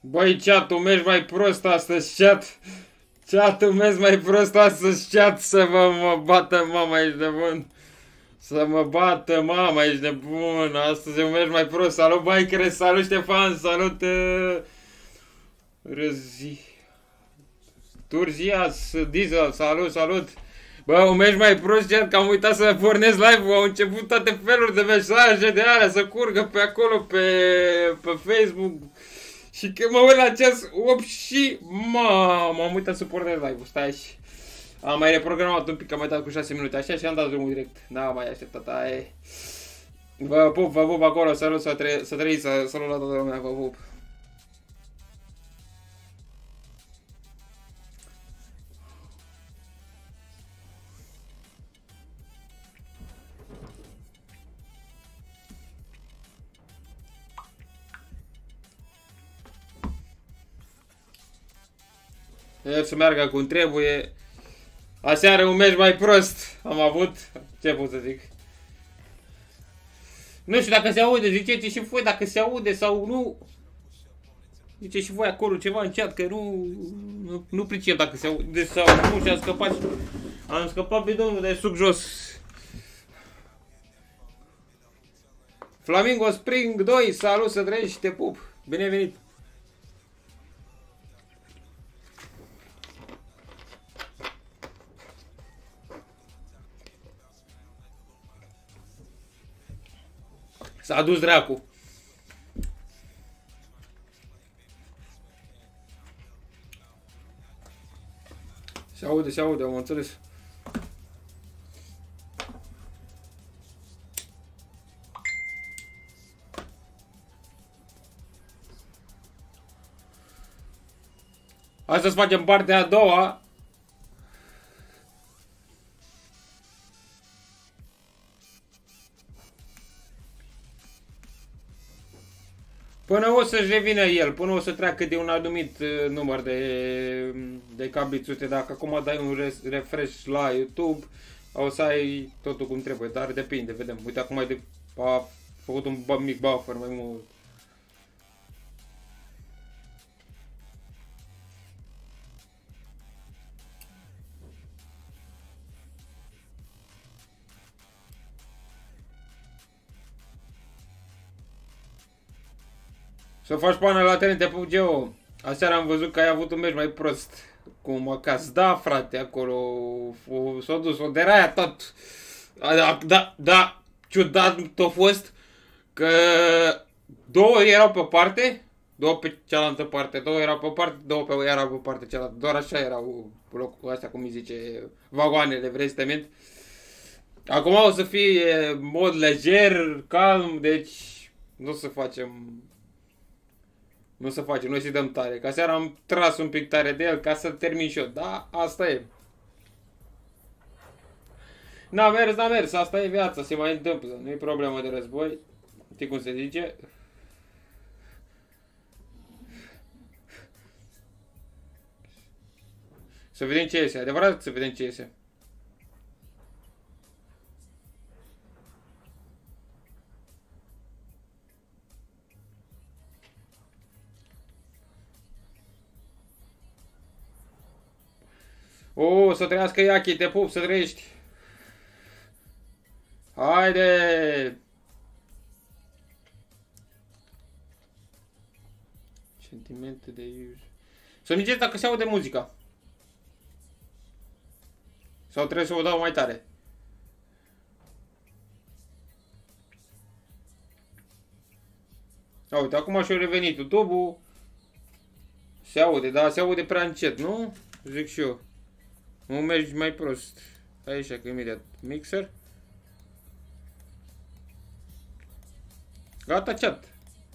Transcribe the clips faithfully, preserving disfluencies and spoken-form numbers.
Băi, chat-ul mergi mai prost astăzi, chat. Chat-ul mergi mai prost astăzi, chat. Să vă mă bată mama, ești de bun. Să mă bată mama, ești de bun. Astăzi eu mergi mai prost. Salut, Bikere, salut, Ștefan, salut. Uh, Răzi. Turzias, Diesel, salut, salut. Bă, mergi mai prost, chat, că am uitat să pornesc live-ul. Au început toate feluri de mesaje de alea să curgă pe acolo, pe, pe Facebook. Și când mă uit la ceas, opt și... Mamă, am uitat să pornesc live-ul, stai și... Am mai reprogramat un pic, am mai dat cu șase minute așa și am dat drumul direct. Da, mai așteptat, ai... Vă pup, vă pup acolo, salut, să, tre să trăiți, să salut la toată lumea, vă pup. El să meargă cum trebuie. Aseară un meci mai prost am avut. Ce pot să zic? Nu știu dacă se aude, ziceți și voi dacă se aude sau nu. Ziceți și voi acolo ceva în chat, că nu, nu, nu pricep dacă se aude sau nu și am scăpat. Am scăpat pe domnul de sub jos. Flamingo Spring doi, salut, să trăiești, te pup. Bine venit. S-a dus dracu. Se aude, se aude, am înțeles. Astăzi facem partea a doua. Până o să-și revină el, până o să treacă de un anumit uh, număr de, de cabițute. Dacă acum dai un refresh la YouTube, o să ai totul cum trebuie, dar depinde, vedem. Uite, acum ai de, a făcut un mic buffer mai mult. Să faci pană la teren, te pup, Geo. Aseară am văzut că ai avut un meci mai prost cu Macas. Da, frate, acolo s-a dus, o deraia tot. Da, da, da, ciudat a fost că două erau pe parte, două pe cealaltă parte, două erau pe parte, două pe erau pe parte cealaltă. Doar așa erau locul astea, cum îi zice, vagoanele, vrei să te mint? Acum o să fie mod lejer, calm, deci nu o să facem... Nu să facem, noi să-i dăm tare. Ca seara am tras un pic tare de el ca să termin și eu. Da, asta e. N-a mers, n-a mers. Asta e viața, se mai întâmplă. Nu e problemă de război. Știi cum se zice? Să vedem ce iese. Adevărat să vedem ce iese. O, să trăiască Iachi, te pup, să trăiești. Haide! Sentimente de iuj. Să-mi ziceți dacă se aude muzica. Sau trebuie să o dau mai tare. A, uite, acum și-a revenit YouTube-ul. Se aude, dar se aude prea încet, nu? Zic și eu. Nu mergi mai prost. Aici, că imediat. Mixer. Gata, chat.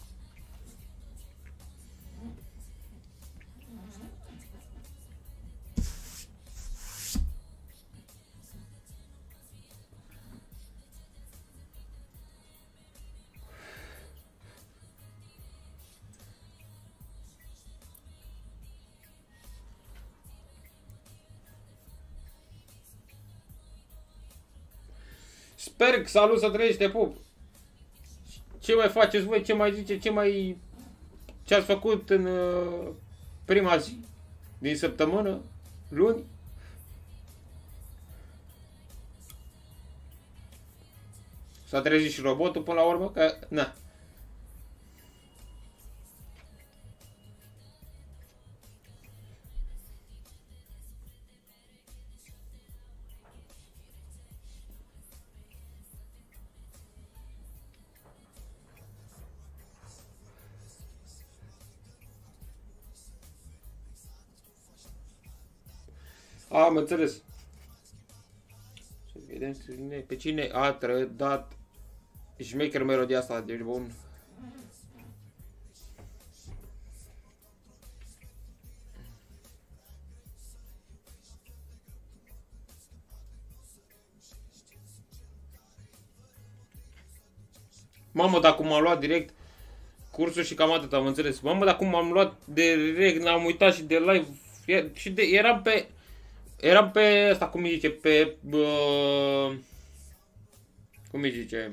Sper că salut, să trăiești, te pup. Ce mai faceți voi? Ce mai zice? Ce mai... ce ați făcut în uh, prima zi din săptămână, luni. S-a trezit și robotul până la urmă, că, na. Am înțeles. Să vedem pe cine a trădat șmecher melodia asta, deci bun. Mamă, dar cum am luat direct cursul și cam atât am înțeles. Mamă, dar cum am luat direct, n-am uitat și de live. Și de, eram pe... Eram pe asta, cum îi zice, pe... Uh, cum îi zice...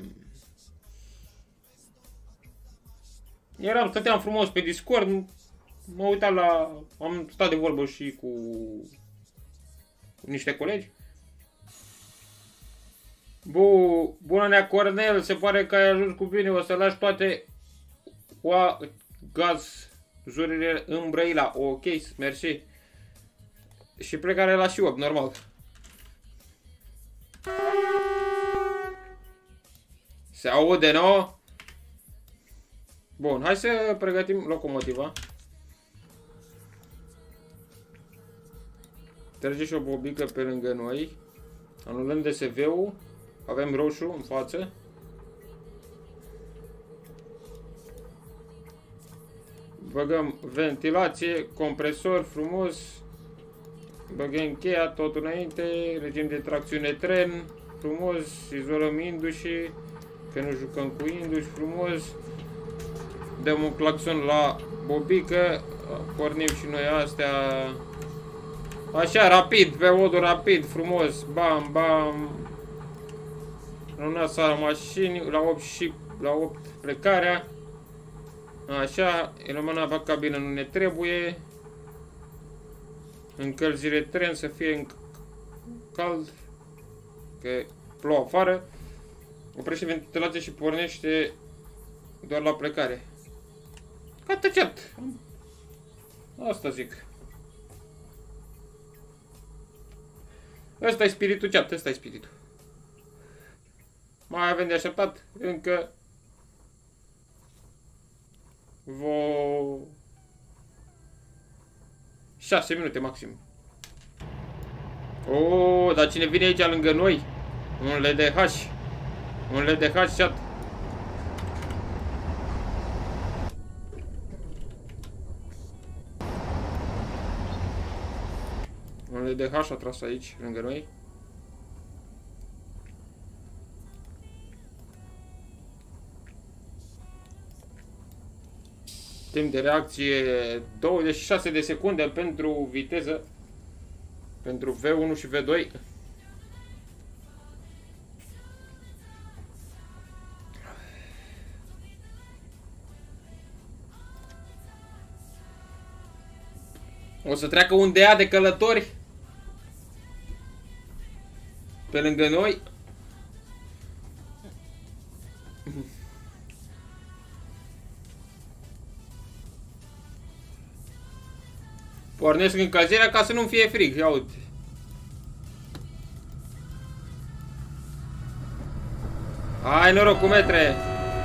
Eram, stăteam frumos pe Discord, mă uitam la... Am stat de vorbă și cu... cu niște colegi. Bu, bună nea Cornel, se pare că ai ajuns cu bine, o să lași toate oa, gaz, zurile în Brăila, ok, mersi. Și plecare la și opt, normal. Se aude, nu? Bun, hai să pregătim locomotiva. Trece și o bobică pe lângă noi. Anulăm D S V-ul. Avem roșu în față. Băgăm ventilație, compresor frumos. Băgăm cheia tot înainte. Regim de tracțiune tren. Frumos. Izolăm indușii. Că nu jucăm cu induși. Frumos. Dăm un claxon la bobică. Pornim și noi astea. Așa, rapid, pe modul rapid, frumos. Bam, bam. Rămâna sala mașini, la opt și la opt plecarea. Așa, rămâna pe cabină nu ne trebuie. Încălzire tren să fie cald. Că plouă afară. Oprește ventilația și pornește doar la plecare. Ca tăceat. Asta zic. Ăsta e spiritul chat, ăsta e spiritul. Mai avem de așteptat încă vreo șase minute maxim. Oh, dar cine vine aici lângă noi? Un L D H. Un L D H chat. Un L D H a tras aici lângă noi. Timp de reacție douăzeci și șase de secunde pentru viteză. Pentru V unu și V doi. O să treacă un D A de călători pe lângă noi. Pornesc încălzirea ca să nu fie frig, ia uite. Hai noroc cu metre.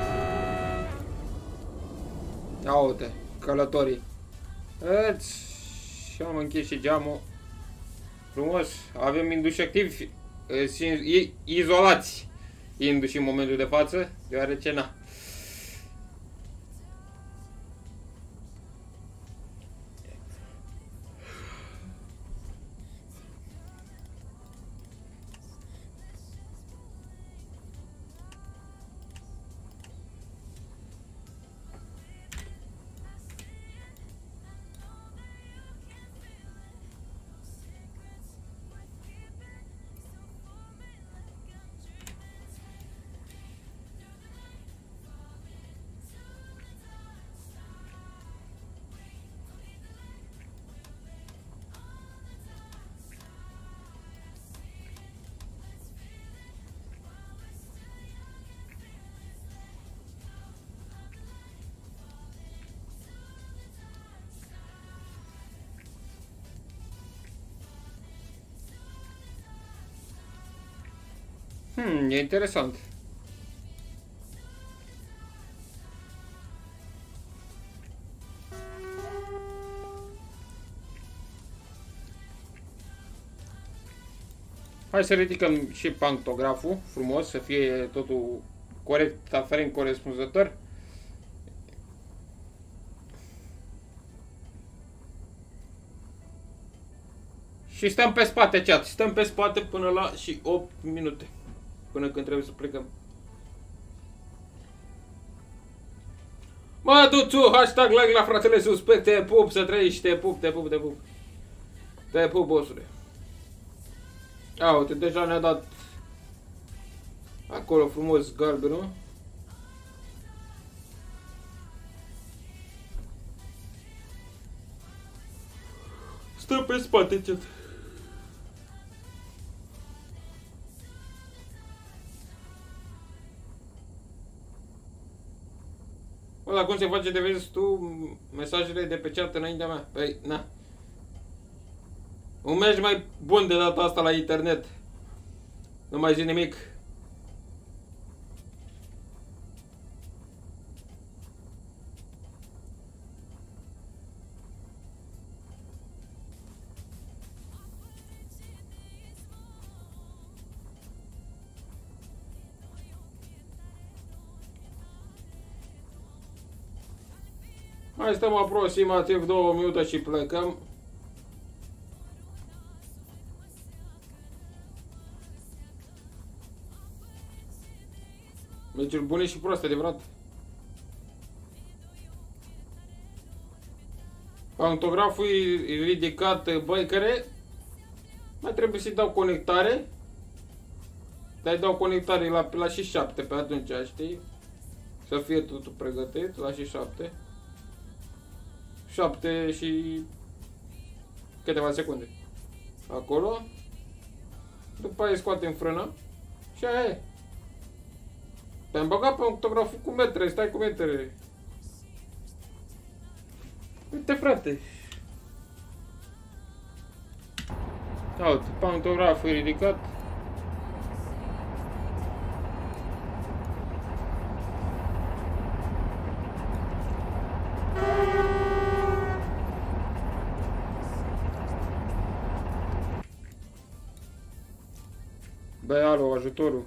Ia uite, călătorii. Îți... Și am închis și geamul. Frumos, avem induși activi, izolați induși în momentul de față, deoarece na. Hmm, e interesant. Hai să ridicăm și pantograful frumos, să fie totul corect, aferent corespunzător. Și stăm pe spate, chat. Stăm pe spate până la și opt minute. Până când trebuie să plecăm. Mă, du tu, hashtag like la fratele suspect, te pup, să trăiești, te pup, te pup, te pup. Te pup, bossule. A, uite, deja ne-a dat acolo frumos galbenul. Stă pe spate, chat. Ăla, cum se face de vezi tu mesajele de pe chat înaintea mea? Păi, na. Un meci mai bun de data asta la internet. Nu mai zi nimic. Mai stăm aproximativ două minute și plecăm. Meciuri bune și proaste, adevărat. Pantograful e ridicat, băi, care mai trebuie să-i dau conectare. Dar îi dau conectare la, la și șapte pe atunci, știi? Să fie totul pregătit la și șapte. șapte și câteva secunde. Acolo. După aia scoatem frâna. Și aia e. Te-am băgat pe pantograful cu metre, stai cu metre. Uite, frate. Uite, pantograful e ridicat. Băi, alo, ajutorul.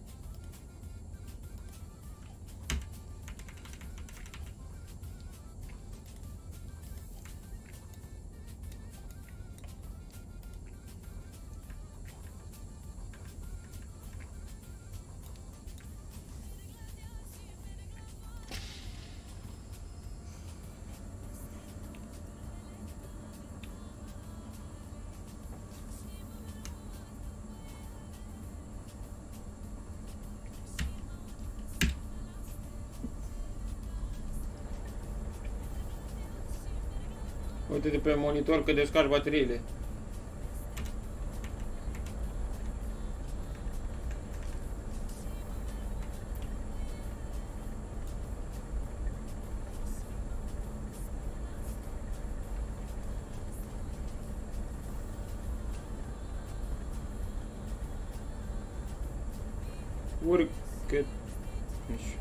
Uite de pe monitor că descarci bateriile. Urcă. Nu știu.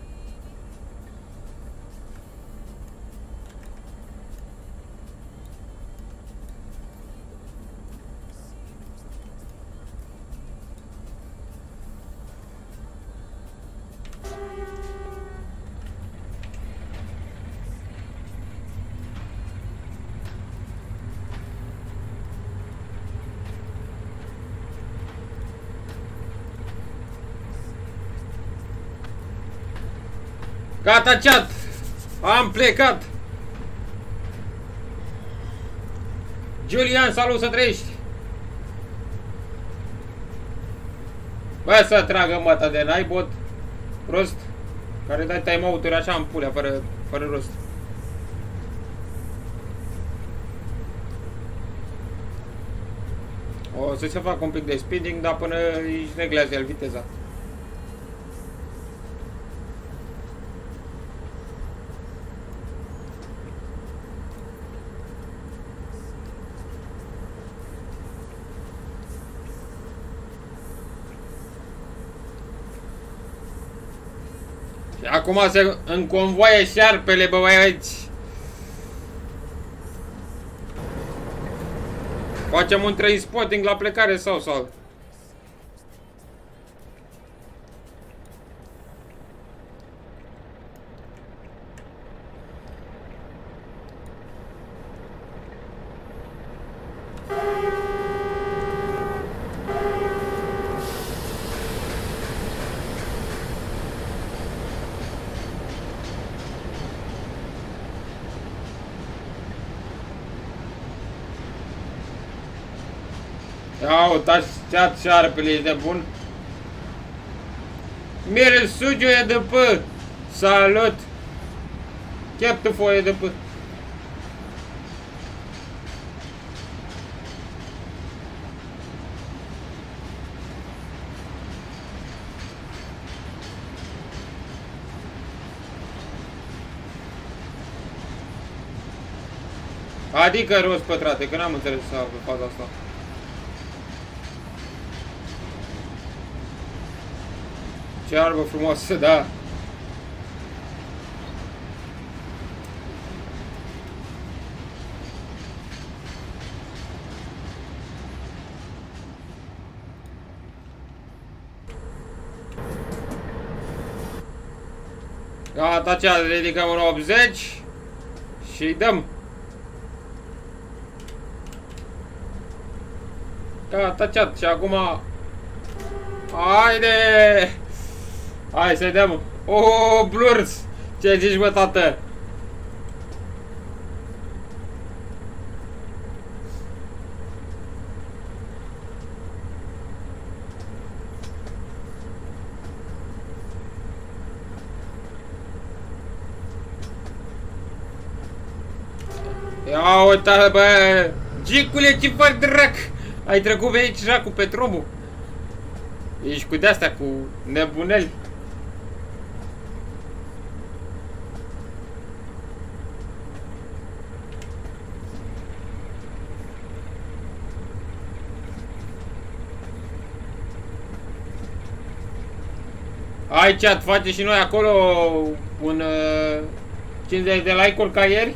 Gata, chat! Am plecat! Julian, salut, să trăiești! Bă, să tragă măta de naibot prost, care dai time-out-uri așa în pulea, fără, fără rost. O să se facă un pic de speeding, dar până își reglează el viteza. Acum se înconvoie șarpele, bă, băieți. Facem un train spotting la plecare sau sau? Ia uitați ce șarpele e de bun. Mirel Sugiu e de pă. Salut. Cheptufo e de pă. Adică rost pătrate, că n-am înțeles faza asta. Ce arbă frumoasă, da. Gata, cea, ridicăm în optzeci și dăm. Gata, cea, și acum... Haide! Hai să-i dăm. Oh, Blurs! Ce zici, bă, tată? Ia uite, bă! Gicule, ce fac, drac? Ai trecut pe aici, dracu, pe drumul. Ești cu de-astea, cu nebuneli. Hai, chat, face și noi acolo un uh, cincizeci de like-uri ca ieri.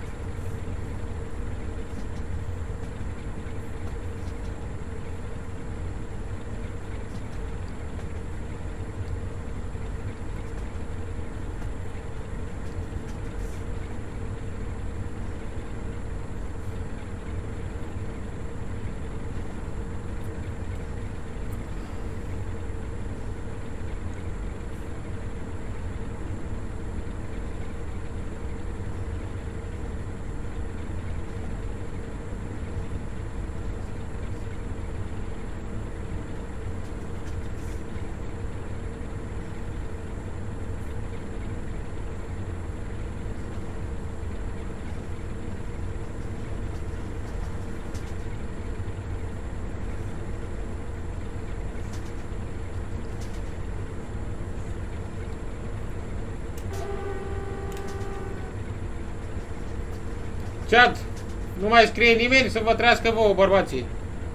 Chat, nu mai scrie nimeni să vă trăiască vouă, bărbații.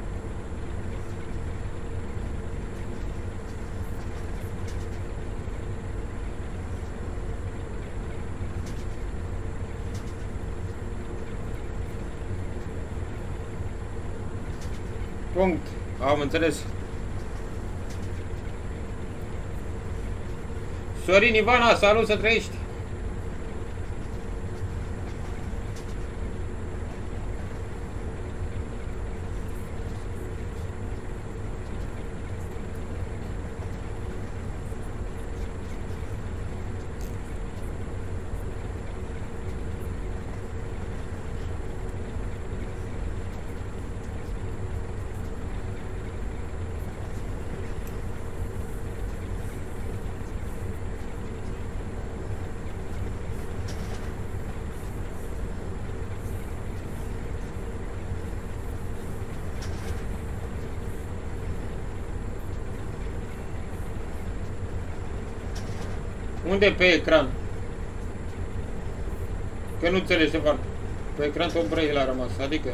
Punct. Am înțeles. Sorin Ivana, salut, să trăiești. Unde pe ecran? Că nu înțelegi ce fac. Pe ecran tot Braille a rămas, adică...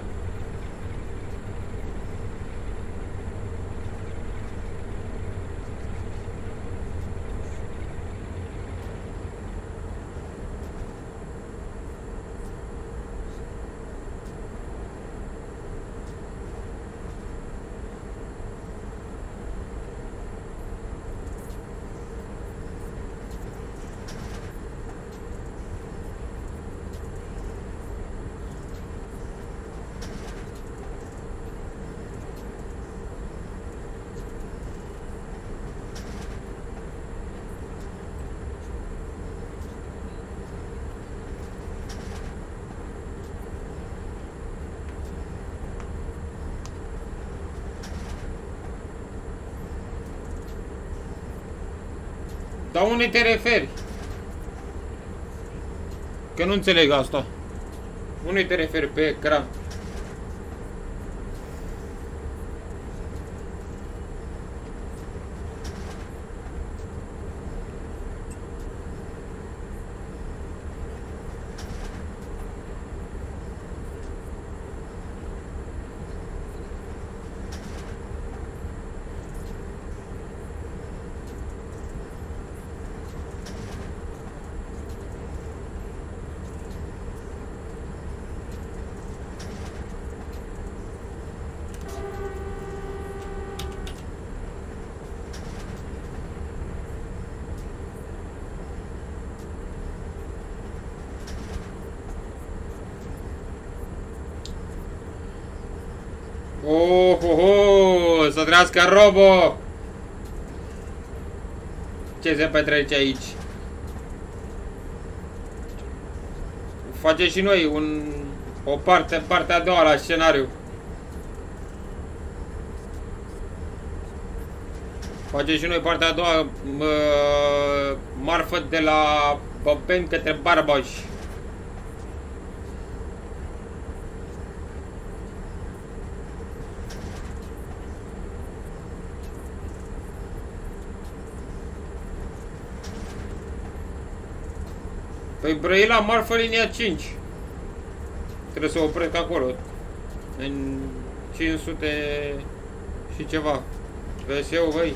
Dar unde te referi? Că nu înțeleg asta. Unde te referi pe ecran? Oh, oh, oh, să trească Robo! Ce se petrece aici? Face și noi un, o parte, partea a doua la scenariu. Face și noi partea a doua, mă, marfă de la Băbeni către Barbaș. Păi Brăila, marfă linia cinci. Trebuie să opresc acolo. În cinci sute și ceva. Vezi eu, băi.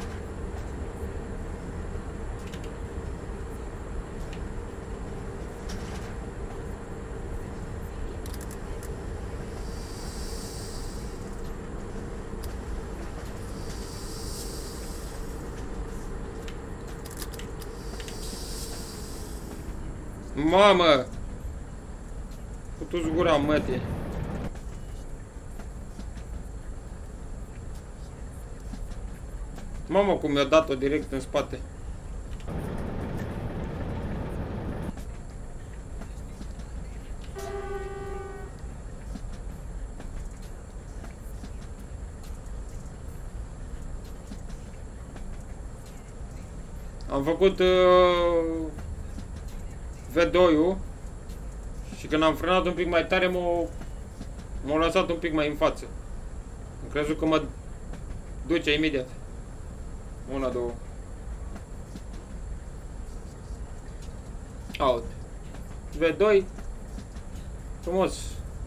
Mamă! Putu-ți gura, măte. Mamă, cum mi-a dat-o direct în spate. Am făcut uh, V doi-ul și când am frânat un pic mai tare m-a lăsat un pic mai în față. Am crezut că mă duce imediat. Una, două. Out. V doi. Frumos.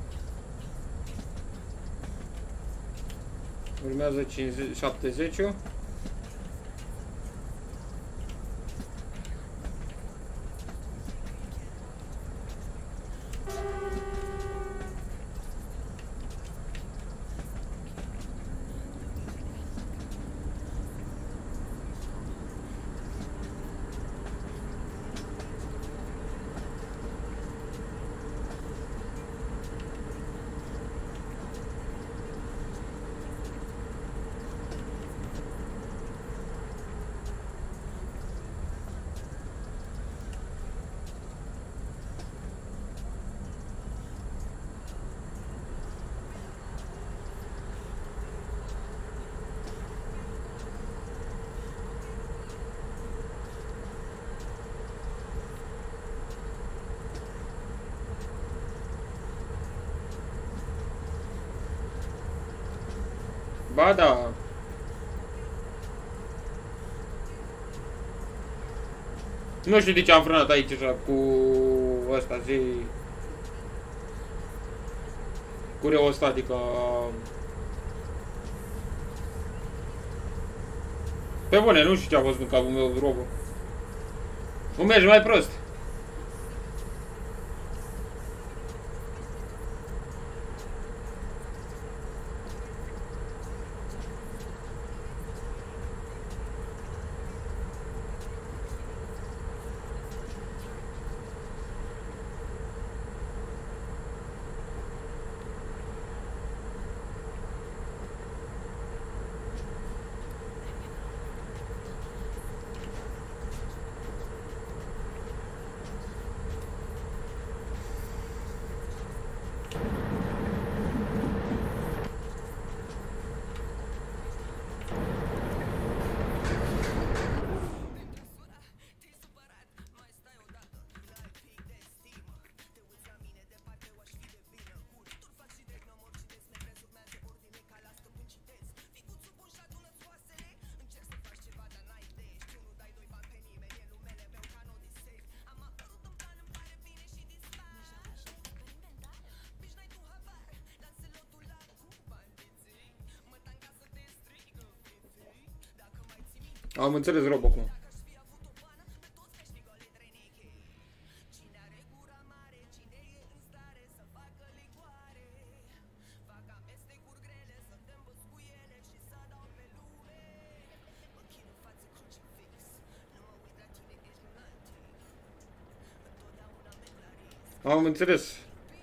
Urmează cincizeci, șaptezeci. Ba da. Nu știu de ce am frânat aici așa cu ăsta, zi... Cu reostatica. Pe bune, nu știu ce a fost în capul meu, Robo. Nu mergi mai prost. Am înțeles, Rob, acum. Am înțeles.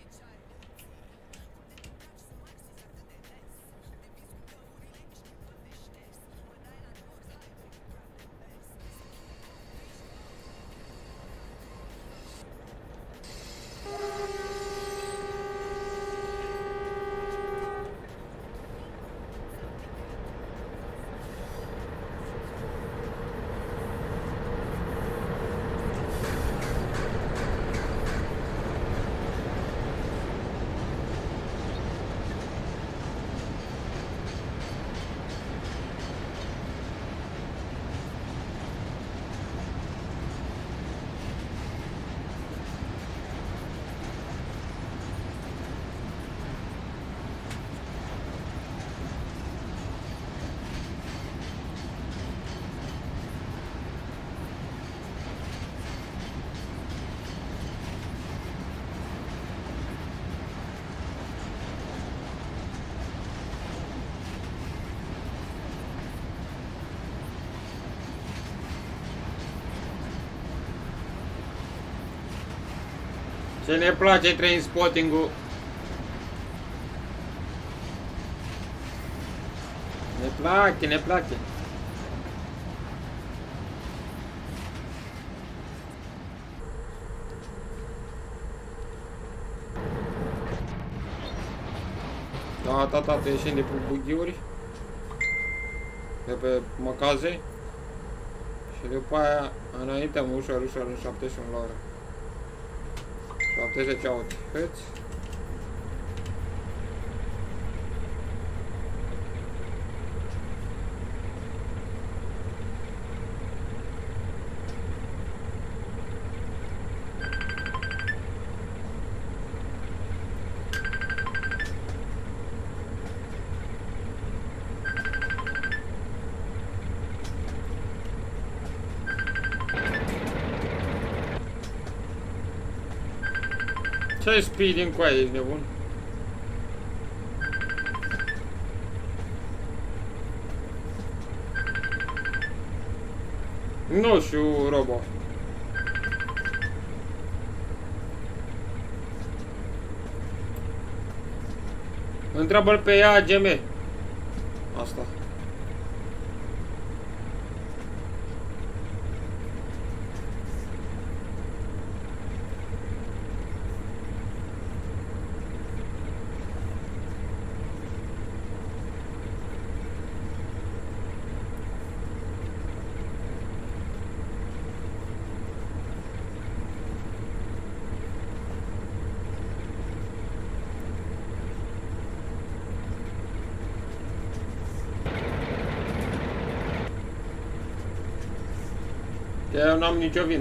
Ce ne place Trainspotting-ul. Ne place, ne place. Da, tata, te ieșim de pe bughiuri, de pe măcaze și după aia înaintăm ușor, ușor în șaptezeci și unu la oră. șaptezeci out. Hăți. Ce speeding cu aia, ești nebun? Nu știu, Robo. Întreabă-l pe ea, G M. Asta. Eu n-am nicio vină.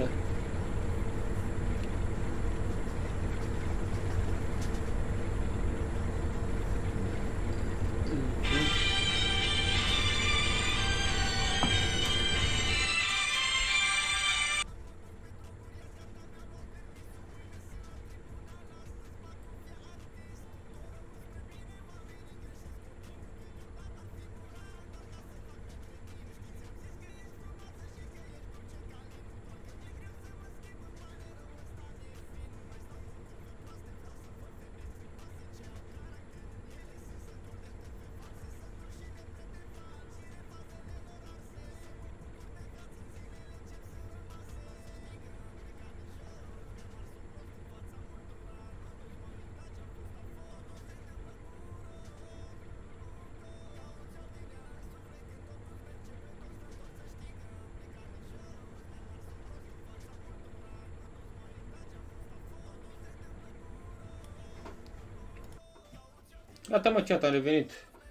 Gata, mă, chat, am revenit.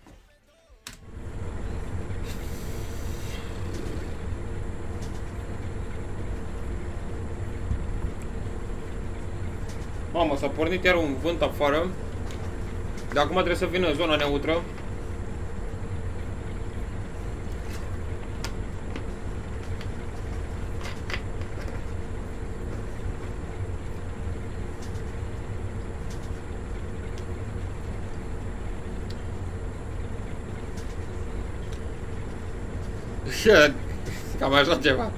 Mamă, s-a pornit iar un vânt afară. De acum trebuie să vină zona neutră. Cam așa ceva.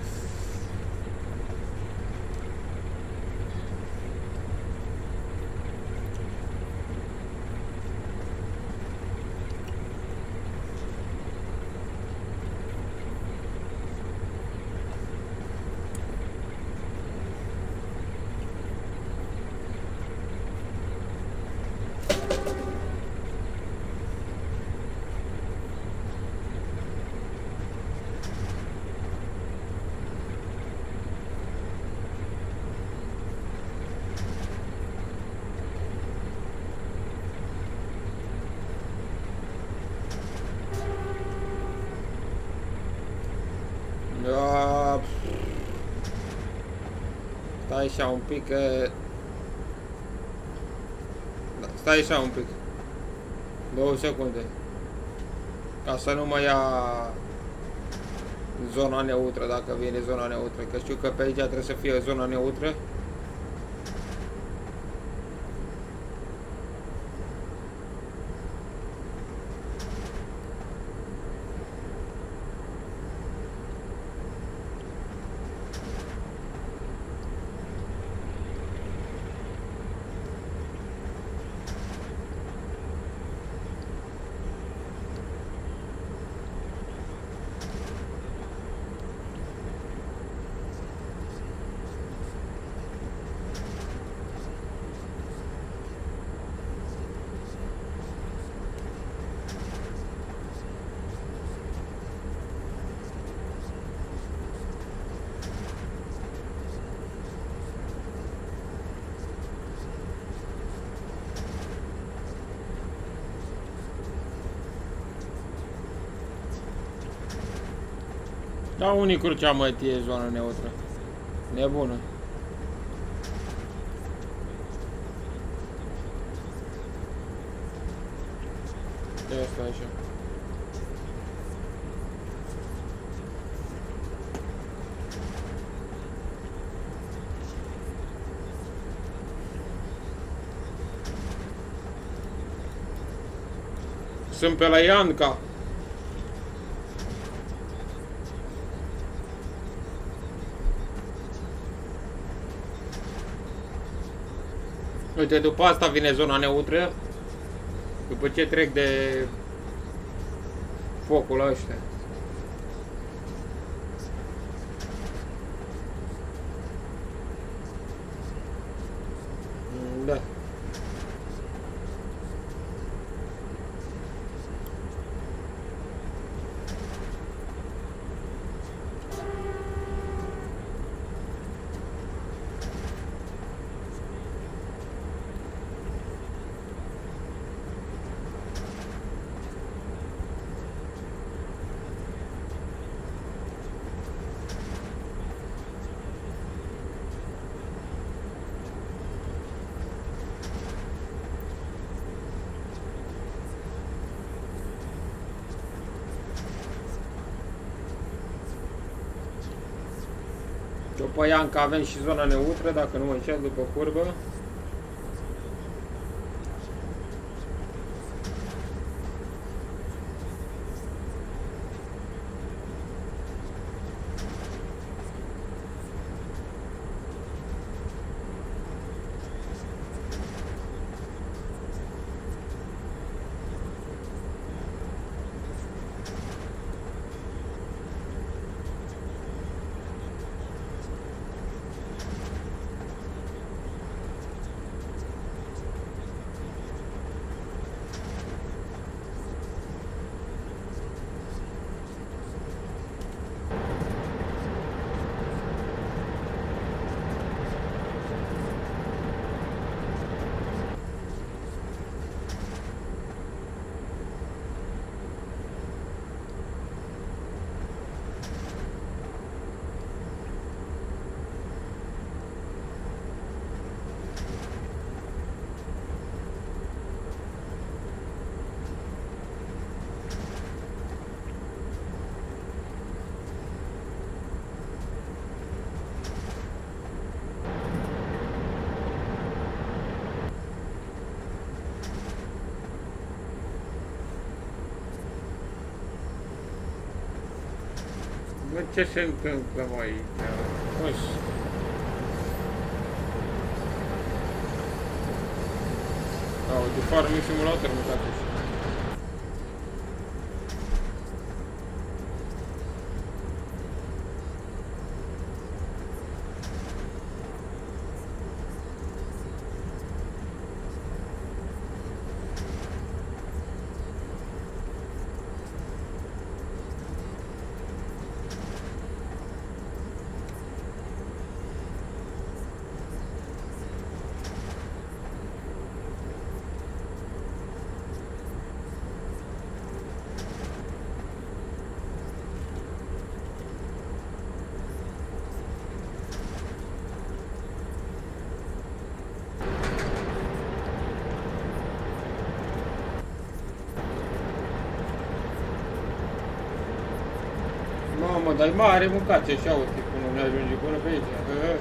Da. Stai așa un pic că... Da, stai așa un pic. Două secunde. Ca să nu mă ia zona neutră, dacă vine zona neutră. Că știu că pe aici trebuie să fie zona neutră. Da, unii curcea mătie zona neutră. Nebună. De asta așa. Sunt pe la Ianca. Uite, după asta vine zona neutră, după ce trec de focul ăsta. Da. După Ianca avem și zona neutră, dacă nu mă înșel, după curbă. Bă, ce se întâmplă, măi? Uși. Au, de farming simulator, mutați. Mamă, dar e mare mâncați așa, uite, până ne ajunge până pe aici.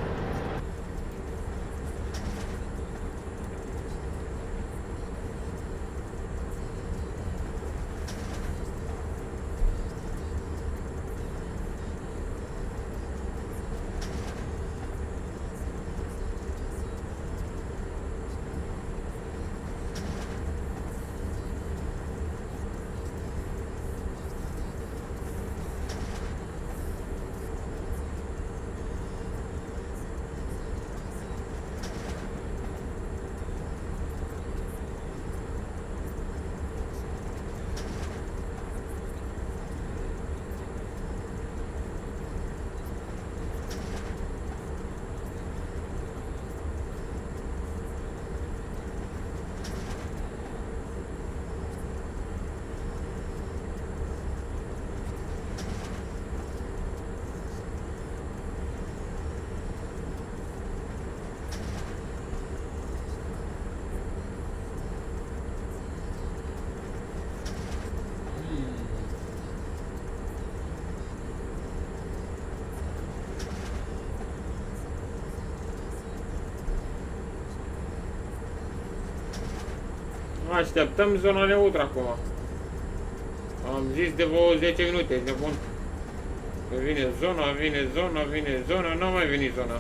Așteptăm zona neutră acum. Am zis de vreo zece minute, de bun. Că vine zona, vine zona, vine zona, n-a mai venit zona.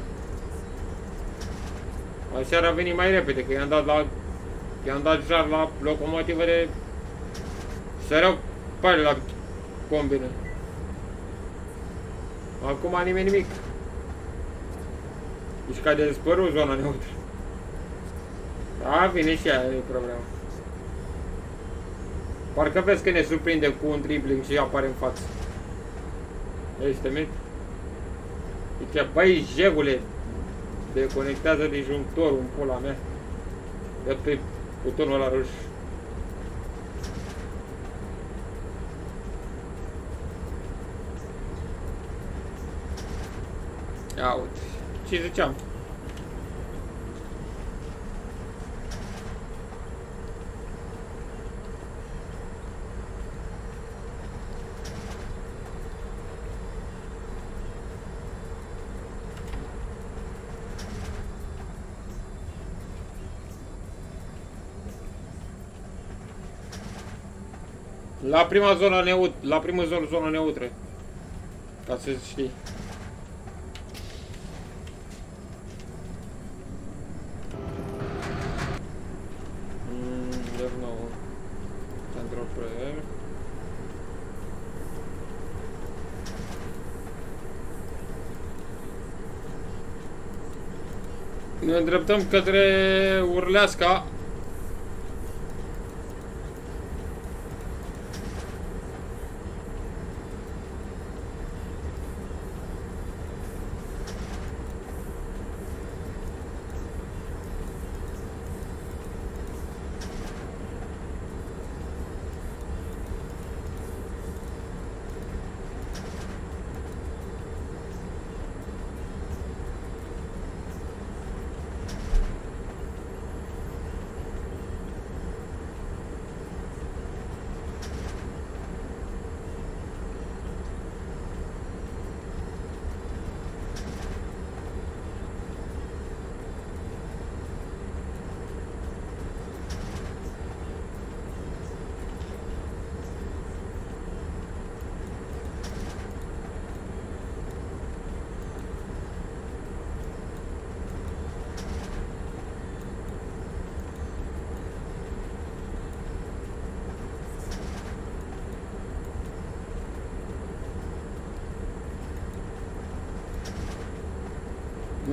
Aseară a venit mai repede, că i-am dat la... i-am dat jar la locomotivă de... săreau pare la combină. Acum nimeni nimic. Deci că a dispărut zona neutră. Da, vine și aia, e problema. Parcă vezi că ne surprinde cu un tripling și apare în față. Este mit? Zice, băi, jegule, deconectează disjunctorul în pula mea. Dă pe butonul ăla roșu. Ia uite, ce ziceam? La prima zonă neutră, la prima zonă, zonă neutră. Ca să știi. Mm, F nouă. Central Prayer. Ne îndreptăm către Urleasca.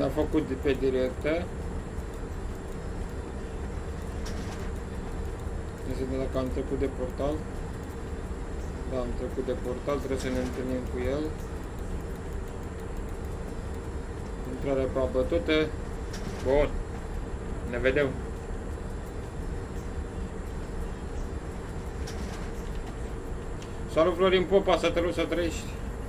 Mi-a făcut de pe directă. Să vedem dacă am trecut de portal. Da, am trecut de portal, trebuie să ne întâlnim cu el. Intrarea pe abătută. Bun. Ne vedem. Salut Florin Popa, să te rog să trăiești.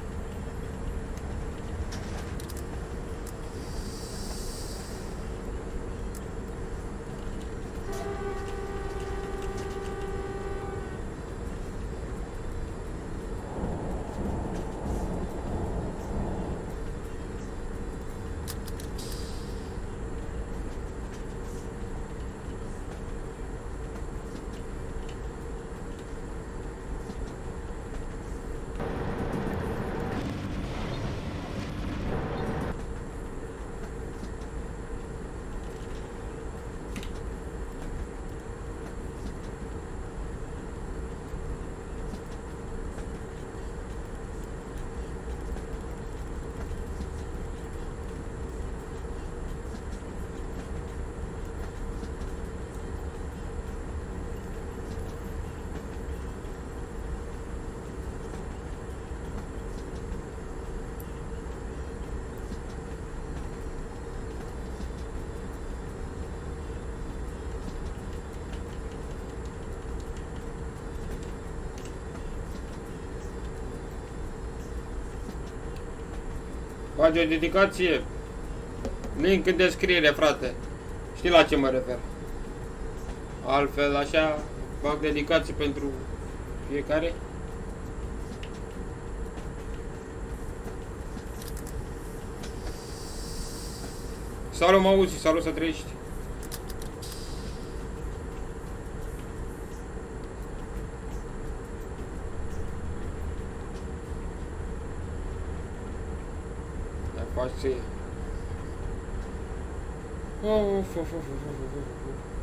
Faci o dedicație? Link în descriere, frate. Știi la ce mă refer. Altfel, așa, fac dedicații pentru fiecare. Salut, mă auzi, salut, să trăiești. Faci ce? Of, of, of, of, of, of.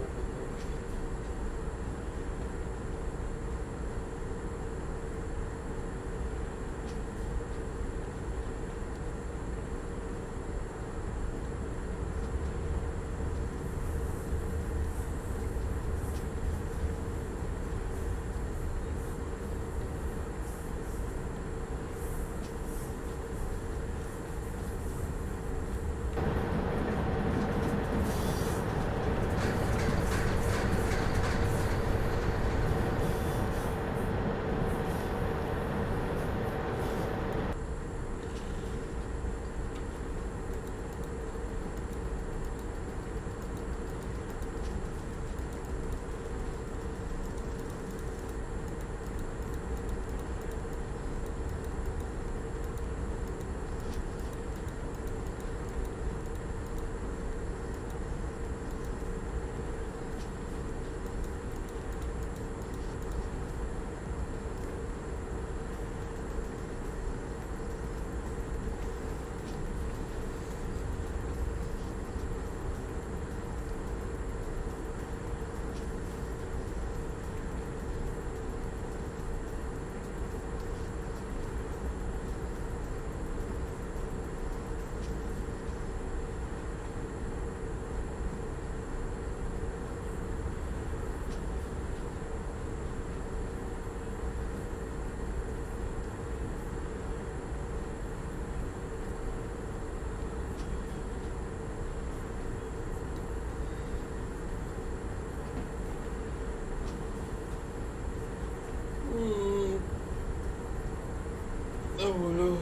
Aoleu.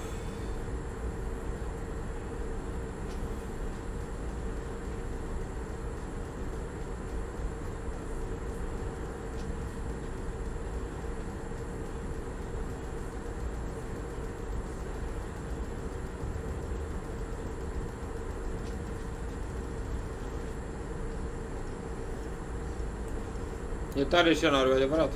E tare scenariu, adevărat.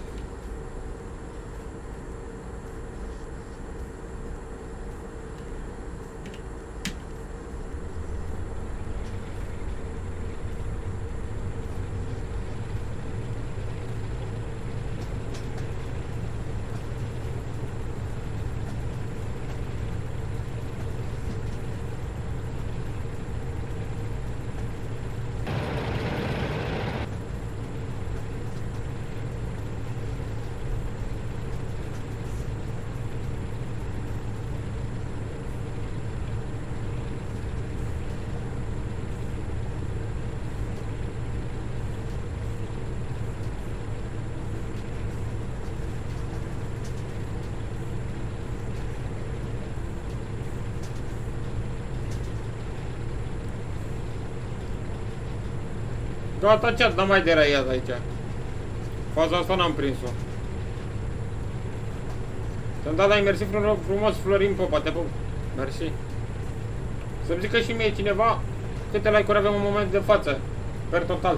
Gata, chat, n-am mai deraiat aici. Faza asta n-am prins-o. Să-mi dat, dai, mersi frumos, Florin Popa, te pup. Mersi. Să-mi zică și mie cineva câte like-uri avem în moment de față, per total.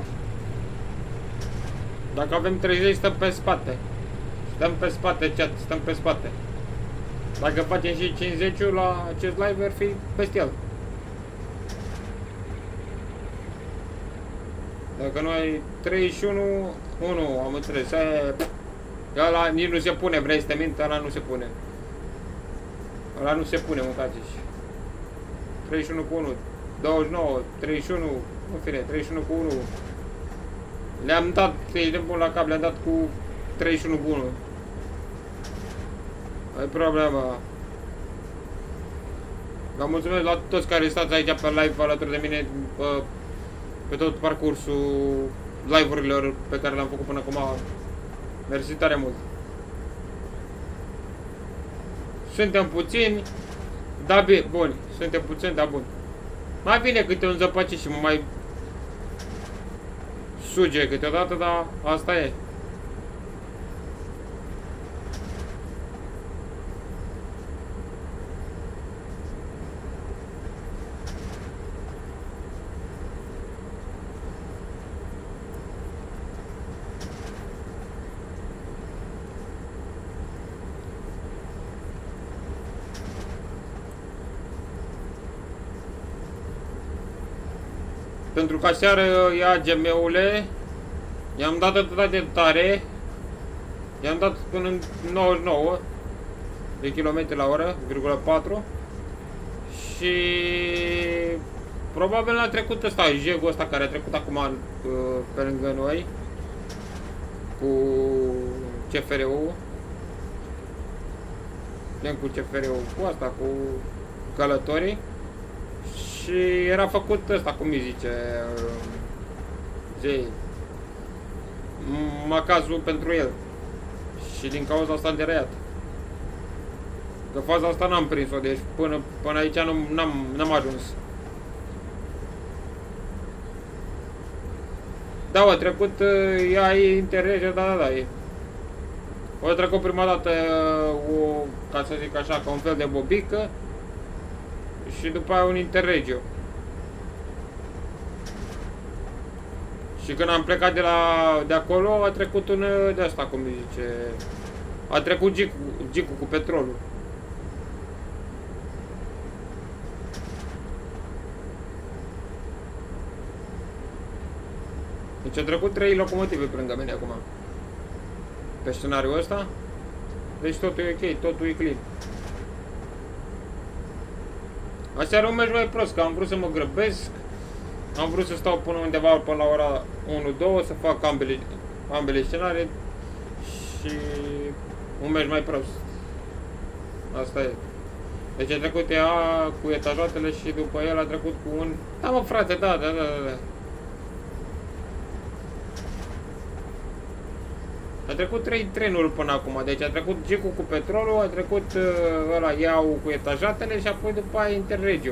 Dacă avem treizeci, stăm pe spate. Stăm pe spate, chat, stăm pe spate. Dacă facem și cincizeci la acest live, ar fi bestial. Dacă nu ai treizeci și unu, unu, am înțeles. Ăla nici nu se pune, vrei să te mint, ăla nu se pune. Ăla nu se pune, mâncați-și. treizeci și unu cu unu, douăzeci și nouă, treizeci și unu, în fine, treizeci și unu cu unu. Le-am dat, ești de bun la cap, le-am dat cu treizeci și unu cu unu. Ai problema. Vă mulțumesc la toți care stați aici pe live alături de mine pe, pe tot parcursul live-urilor pe care le-am făcut până acum. Mersi tare mult. Suntem puțini, da bine, buni. Suntem puțini, da buni. Mai vine câte un zăpăcit și mă mai suge câteodată, dar asta e. Pentru că aseară ia G M-ule, i-am dat atât de tare, i-am dat până în nouăzeci și nouă de kilometri la oră, virgulă patru, și probabil a trecut ăsta, jegul ăsta care a trecut acum pe lângă noi, cu C F R-ul, cu C F R-ul, cu asta, cu călătorii. Și era făcut ăsta, cum îi zice, zi, macazul pentru el. Și din cauza asta am deraiat. Că faza asta n-am prins-o, deci până, până aici n-am ajuns. Da, a trecut, ea e interregio, da, da, da, e. O trecut prima dată, o, ca să zic așa, ca un fel de bobică. Și după aia un interregio. Și când am plecat de la de acolo, a trecut un de asta, cum zice. A trecut Gicu cu petrolul. Deci a trecut trei locomotive pe lângă mine acum. Pe scenariul ăsta. Deci totul e ok, totul e clean. Aseară un meci mai prost, că am vrut să mă grăbesc. Am vrut să stau până undeva până la ora unu două, să fac ambele, ambele scenarii. Și un meci mai prost. Asta e. Deci a trecut ea cu etajatele și după el a trecut cu un... Da, mă, frate, da, da, da, da. A trecut trei trenuri până acum, deci a trecut Gicu cu petrolul, a trecut uh, ăla Iau cu etajatele și apoi după aia Interregio.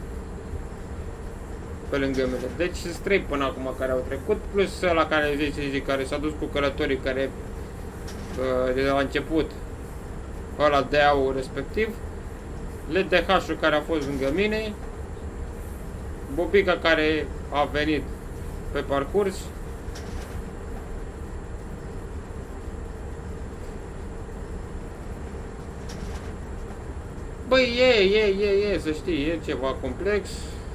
Pe lângă mine. Deci sunt trei până acum care au trecut, plus ăla care, zice, zice, care s-a dus cu călătorii, care uh, de la început, ăla de Iau respectiv, L D H-ul care a fost lângă mine, Bobica care a venit pe parcurs. Băi, e, e, e, e, să știi, e ceva complex.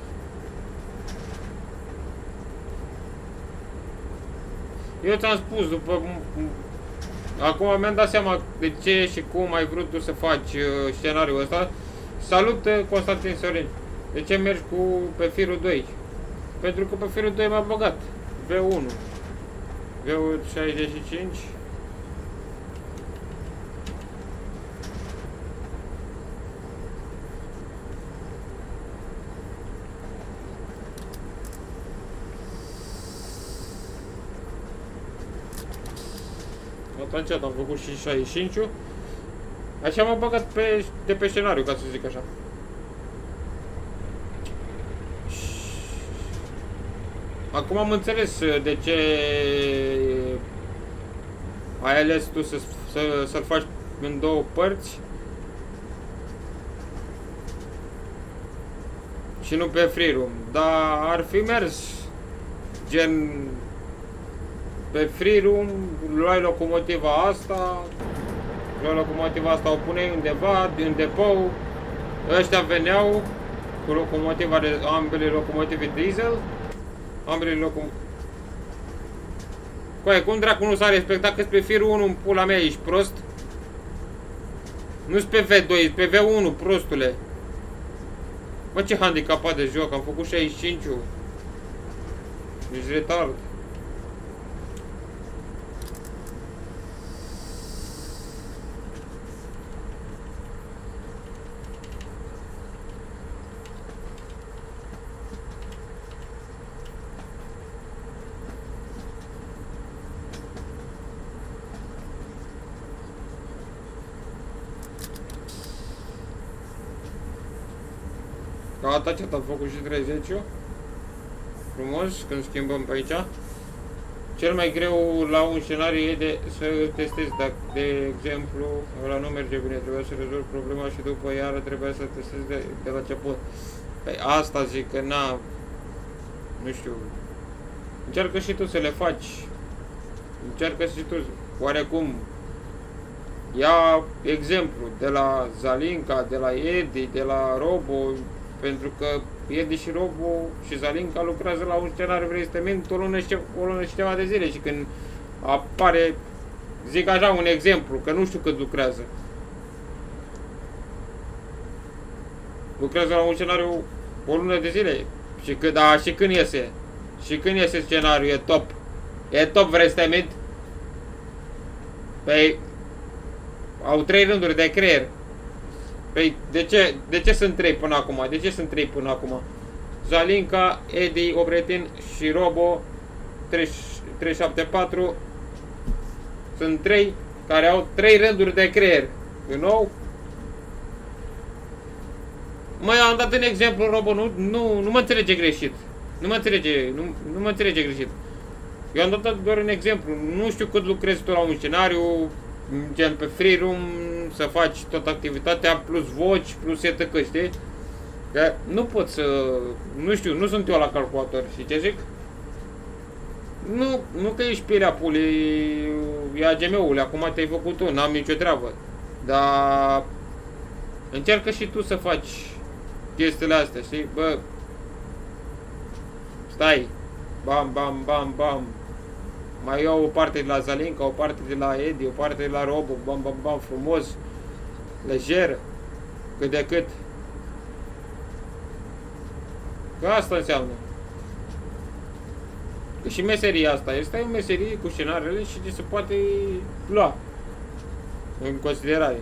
Eu ți-am spus, după... Acum mi-am dat seama de ce și cum ai vrut tu să faci uh, scenariul ăsta. Salut, Constantin Sorin. De ce mergi cu pe firul doi? Pentru că pe firul doi m-a băgat. V unu. V șaizeci și cinci. Atunci am făcut și șaizeci și cinci. Așa m-am băgat pe, de pe scenariu, ca să zic așa. Acum am înțeles de ce ai ales tu să, să, să-l faci în două părți și nu pe free roam. Dar ar fi mers gen pe free roam, luai locomotiva asta, luai locomotiva asta, o puneai undeva, în depou, ăștia veneau cu locomotiva, de, ambele locomotive diesel, ambele locomotive. Coaie, cum dracu nu s-a respectat că-s pe firul unu în pula mea, ești prost? Nu-s pe V doi, pe V unu, prostule. Bă, ce handicapat de joc, am făcut șaizeci și cinci-ul. Ești retard. Gata, ce am făcut și treizeci-ul. Frumos, când schimbăm pe aici. Cel mai greu la un scenariu e de să testezi, dacă, de exemplu, ăla nu merge bine, trebuia să rezolvi problema și după iară trebuia să testezi de, de la început. Păi asta zic că na, nu știu, încearcă și tu să le faci. Încearcă și tu, oarecum. Ia exemplu de la Zalinka, de la Edi, de la Robo, pentru că Edi și Robo și Zalinka lucrează la un scenariu vrestământ o lună și, o lună și ceva de zile și când apare, zic așa un exemplu, că nu știu cât lucrează. Lucrează la un scenariu o lună de zile și, că, da, și când iese? Și când iese scenariul? E top. E top vrestământ. Păi au trei rânduri de creier. Păi, de ce, de ce sunt trei până acum? De ce sunt trei până acum? Zalinka, Edi, Obretin și Robo trei șapte patru. Sunt trei care au trei rânduri de creier. You know? Mă, am dat un exemplu, Robo, nu, nu, nu mă înțelege greșit. Nu mă înțelege, nu, nu mă înțelege greșit. Eu am dat doar un exemplu. Nu știu cât lucrezi tu la un scenariu, gen pe free roam, să faci tot activitatea, plus voci, plus etc, știi? Că nu pot să... Nu știu, nu sunt eu la calculator, știi ce zic? Nu, nu că ești pielea pulii, e A G M-ul, acum te-ai făcut tu, n-am nicio treabă. Dar... încearcă și tu să faci chestiile astea, știi? Bă... Stai! Bam, bam, bam, bam! Mai iau o parte de la Zalinka, o parte de la Edi, o parte de la Robo, bam, bam, bam, frumos, lejer, cât de cât. Că asta înseamnă. Că și meseria asta este o meserie cu scenariile și ce se poate lua în considerare.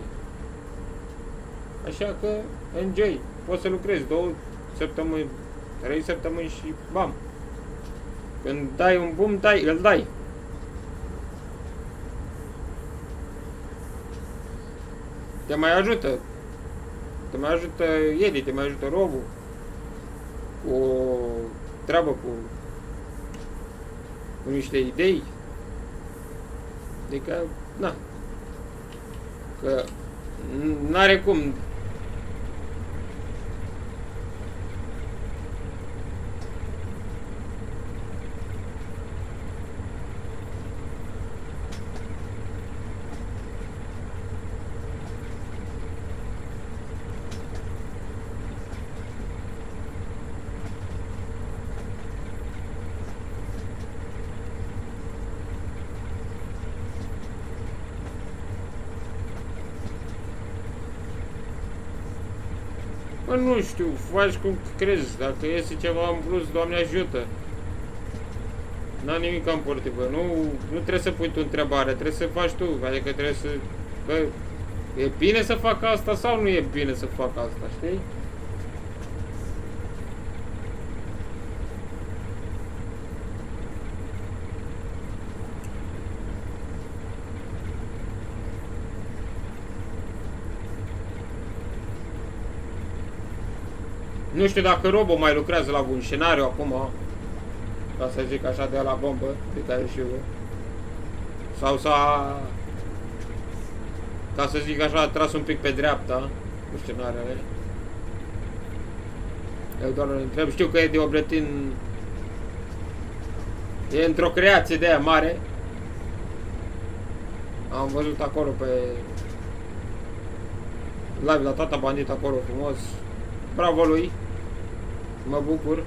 Așa că, enjoy, poți să lucrezi două săptămâni, trei săptămâni și bam. Când dai un boom, dai, îl dai. Te mai ajută. Te mai ajută Edi, te mai ajută Robu. Cu o treabă, cu, cu niște idei. Adică, na. Că n-are cum. Bă, nu știu, faci cum crezi, dacă iese ceva în plus, Doamne ajută. N-a nimic împotrivă, nu, nu trebuie să pui tu întrebare, trebuie să faci tu, adică trebuie să... Bă, e bine să fac asta sau nu e bine să fac asta, știi? Nu știu dacă Robo mai lucrează la un scenariu acum. ca să zic așa, de la bombă, pe care și eu. Sau s-a, ca să zic așa, a tras un pic pe dreapta, cu scenariile. Eu doar îl întreb, știu că e de Obretin, e într-o creație de aia mare. Am văzut acolo pe live la Tata Bandit acolo frumos. Bravo lui, mă bucur.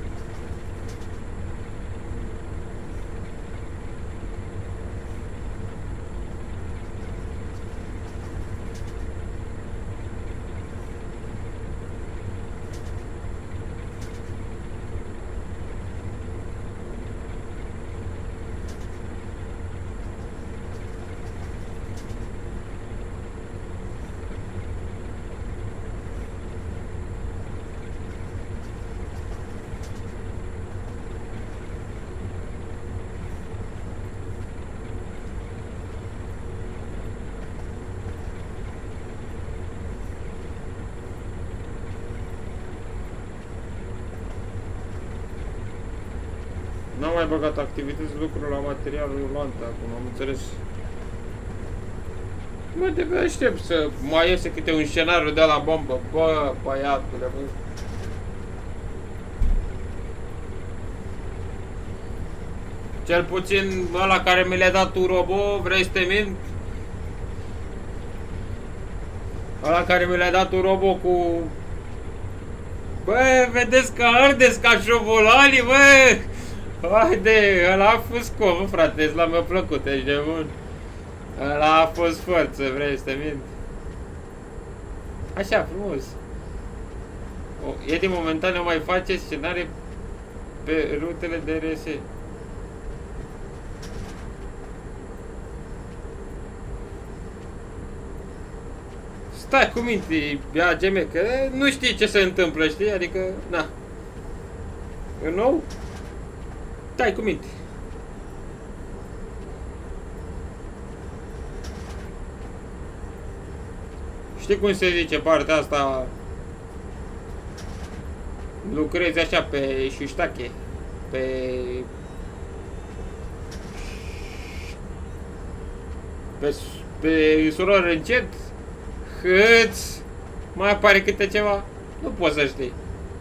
N-am mai băgat activități, lucruri la materialul rulant acum, am înțeles. Mă, de aștept să mai iese câte un scenariu de la bombă. Bă, băiatule, bă. Cel puțin ăla care mi le-a dat un robot, vrei să te mint? Ăla care mi le-a dat un robot cu... Bă, vedeți că ardeți ca șobolanii, bă! Haide, ăla a fost cum, frate, ăla mi-a plăcut, ești de bun. Ăla a fost forță, vrei să te mint? Așa, frumos. O, e de momentan ne mai face scenarii pe rutele de R S. Stai cu minte, ia G M, că nu știi ce se întâmplă, știi? Adică, na. În nou? Stai cu minte. Știi cum se zice partea asta? Lucrezi așa pe șuștache, pe... Pe, pe suror încet, hâț, mai apare câte ceva, nu poți să știi.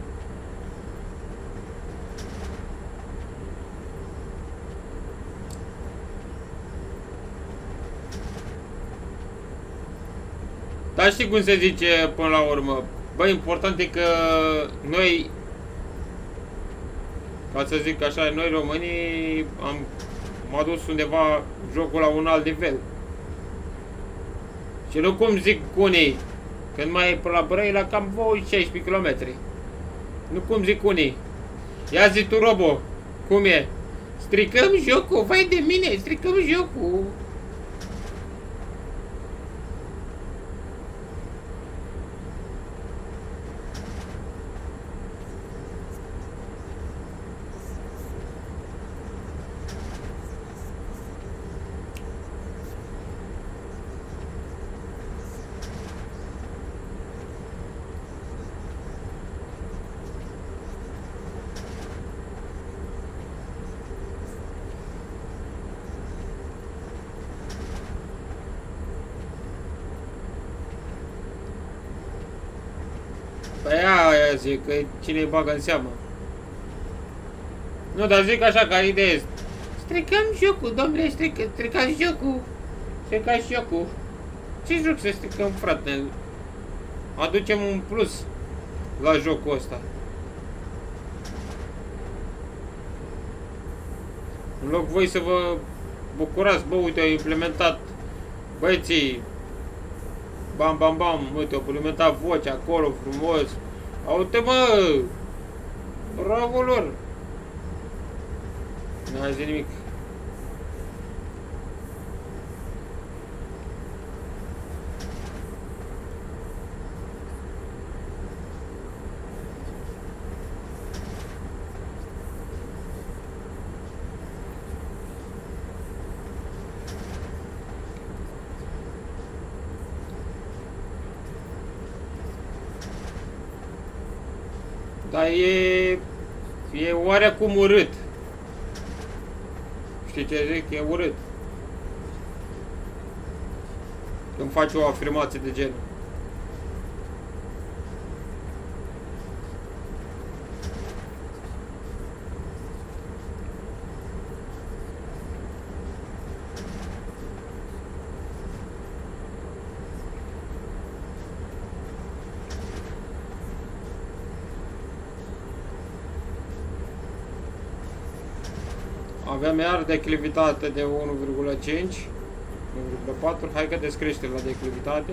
Dar știi cum se zice până la urmă? Bă, important e că noi, ca să zic așa, noi românii am, am adus undeva jocul la un alt nivel. Și nu cum zic unii, când mai e până la Brăila, cam șaisprezece kilometri. Nu cum zic unii. Ia zi tu, Robo, cum e? Stricăm jocul, vai de mine, stricăm jocul. Păi aia zic, că cine-i bagă în seamă. Nu, dar zic așa, ca idee. Stricăm jocul, domnule, strică, stricați jocul. Stricați jocul. Ce joc să stricăm, frate? Aducem un plus la jocul ăsta. În loc voi să vă bucurați, bă, uite, au implementat băieții. Bam, bam, bam, uite, au implementat voce acolo, frumos. Uite, mă! Bravo lor! N-a zis nimic. Dar e, e oarecum urât. Știi ce zic? E urât. Când faci o afirmație de gen. Aveam iar declivitate de unu virgulă cinci, unu virgulă patru, hai că descrește la declivitate.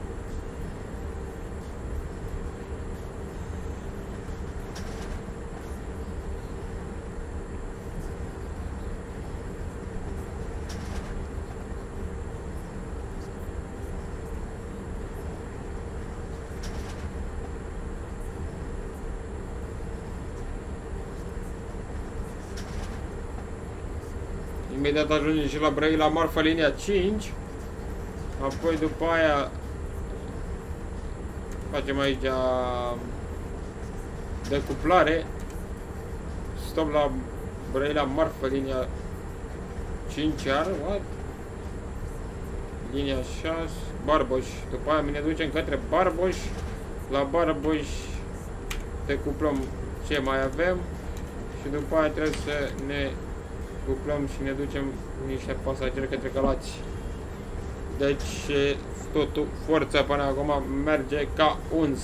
Imediat ajungem și la Brăila Marfa, linia cinci. Apoi după aia facem aici decuplare. Stop la Brăila Marfa, linia cinci iar, what? Linia șase, Barboș. După aia ne ducem către Barboș. La Barboș decuplăm ce mai avem. Și după aia trebuie să ne cuplăm și ne ducem niște pasageri către Galați. Deci totul, forța până acum merge ca uns.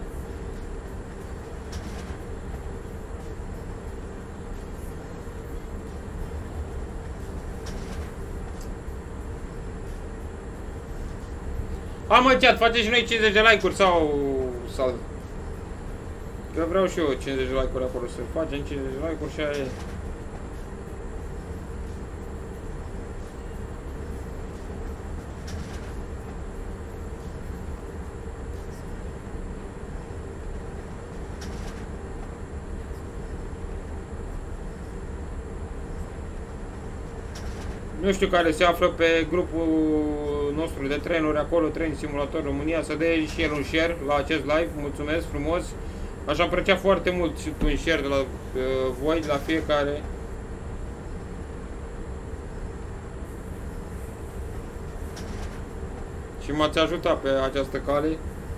Am mă, chat, faceți și noi cincizeci de like-uri sau... sau... Că vreau și eu cincizeci de like-uri acolo, să facem cincizeci de like-uri și aia e. Nu știu care se află pe grupul nostru de trenuri acolo, Train Simulator România, să dea și el un share la acest live, mulțumesc frumos. Aș aprecia foarte mult și un share de la uh, voi, de la fiecare. Și m-ați ajutat pe această cale.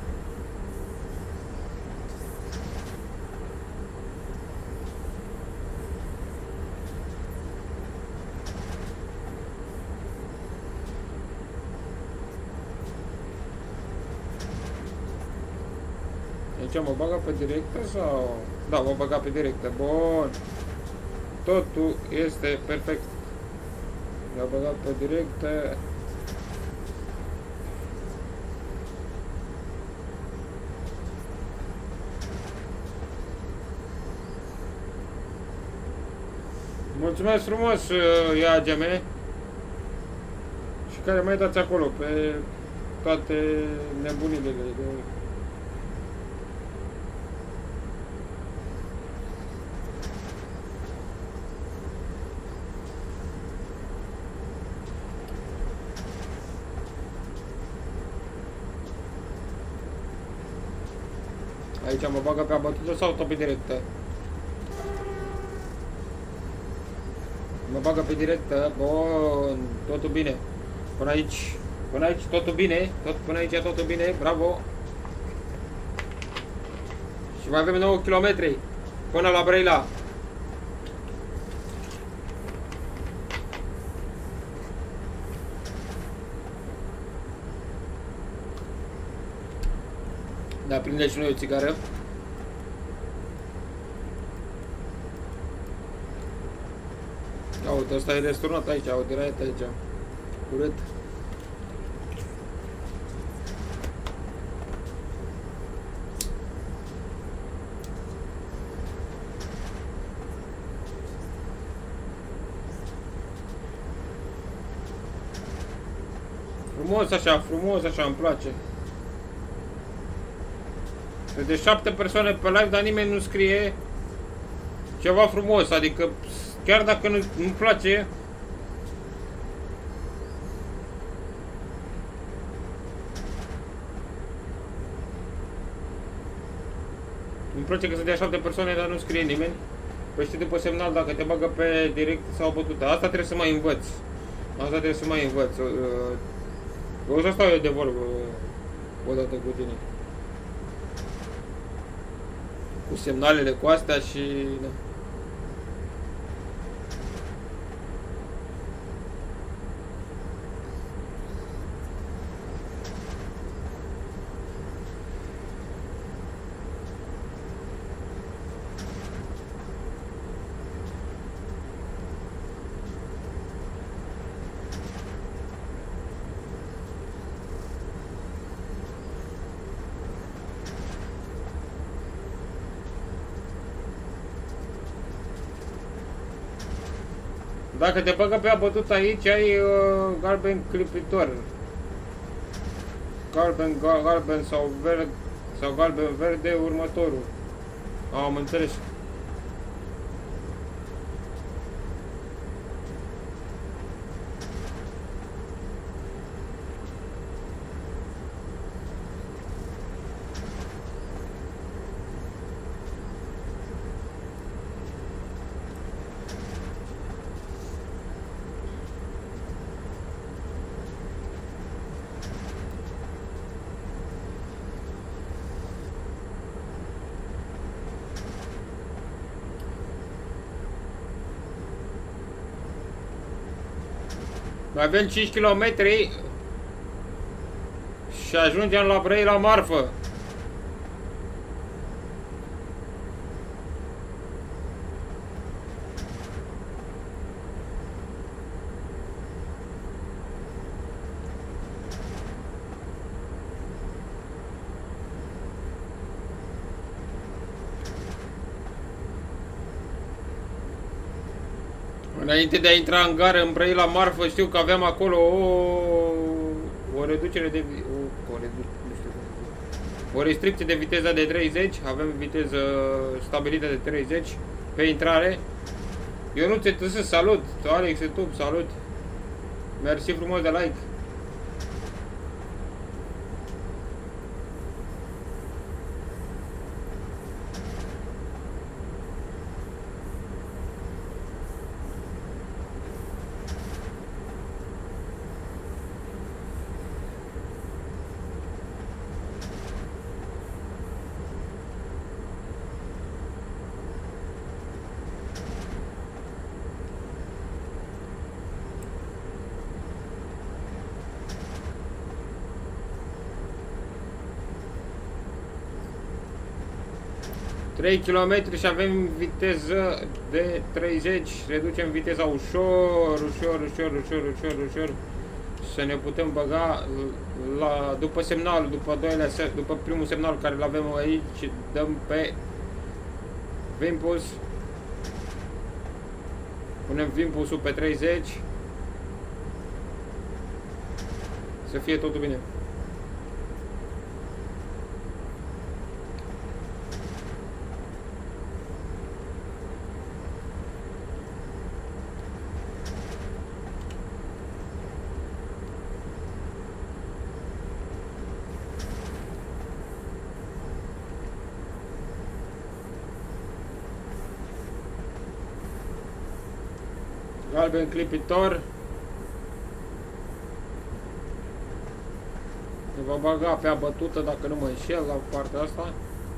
Ce mă băga pe directă sau... Da, mă băga pe directă. Bun. Totul este perfect. M-a băgat pe directă. Mulțumesc frumos, I A G M. Și care mai dați acolo pe toate nebunile de... Aici mă bagă pe abătută sau tot pe directă? Mă bagă pe directă, bun, totul bine. Până aici, până aici totul bine, tot până aici totul bine, bravo. Și mai avem nouă kilometri până la Brăila. Da, prinde și noi o țigară. Uite, ăsta e resturnat aici, o direct aici. Urât. Frumos așa, frumos așa, îmi place. De șapte persoane pe live, dar nimeni nu scrie ceva frumos, adică chiar dacă nu, nu-mi place, îmi place că sunt de șapte persoane, dar nu scrie nimeni. Păi știi, după semnal, dacă te bagă pe direct sau bătută. Asta trebuie să mai învăț. Asta trebuie să mai învăț. O să stau eu de vorbă odată cu tine. Cu semnalele cu astea și... Da. Dacă te băgă pe abătut aici, ai uh, galben clipitor. Galben, gal, galben sau verde, sau galben verde următorul. Am înțeles. Mai avem cinci kilometri și ajungem la Brăila Marfă. Înainte de a intra în gară în Brăila Marfă, știu că aveam acolo o, o reducere de o, o, redu, nu știu, o restricție de viteză de treizeci, avem viteză stabilită de treizeci pe intrare. Eu nu te să salut, Alex YouTube, salut. Mersi frumos de like. trei kilometri și avem viteză de treizeci, reducem viteza ușor, ușor, ușor, ușor, ușor, ușor, să ne putem băga la, după semnal, după, doilea, după primul semnal care îl avem aici, dăm pe Vimpus, punem Vimpusul pe treizeci, să fie totul bine. Galben clipitor. Se va baga pe abătută, dacă nu mă înșel, la partea asta.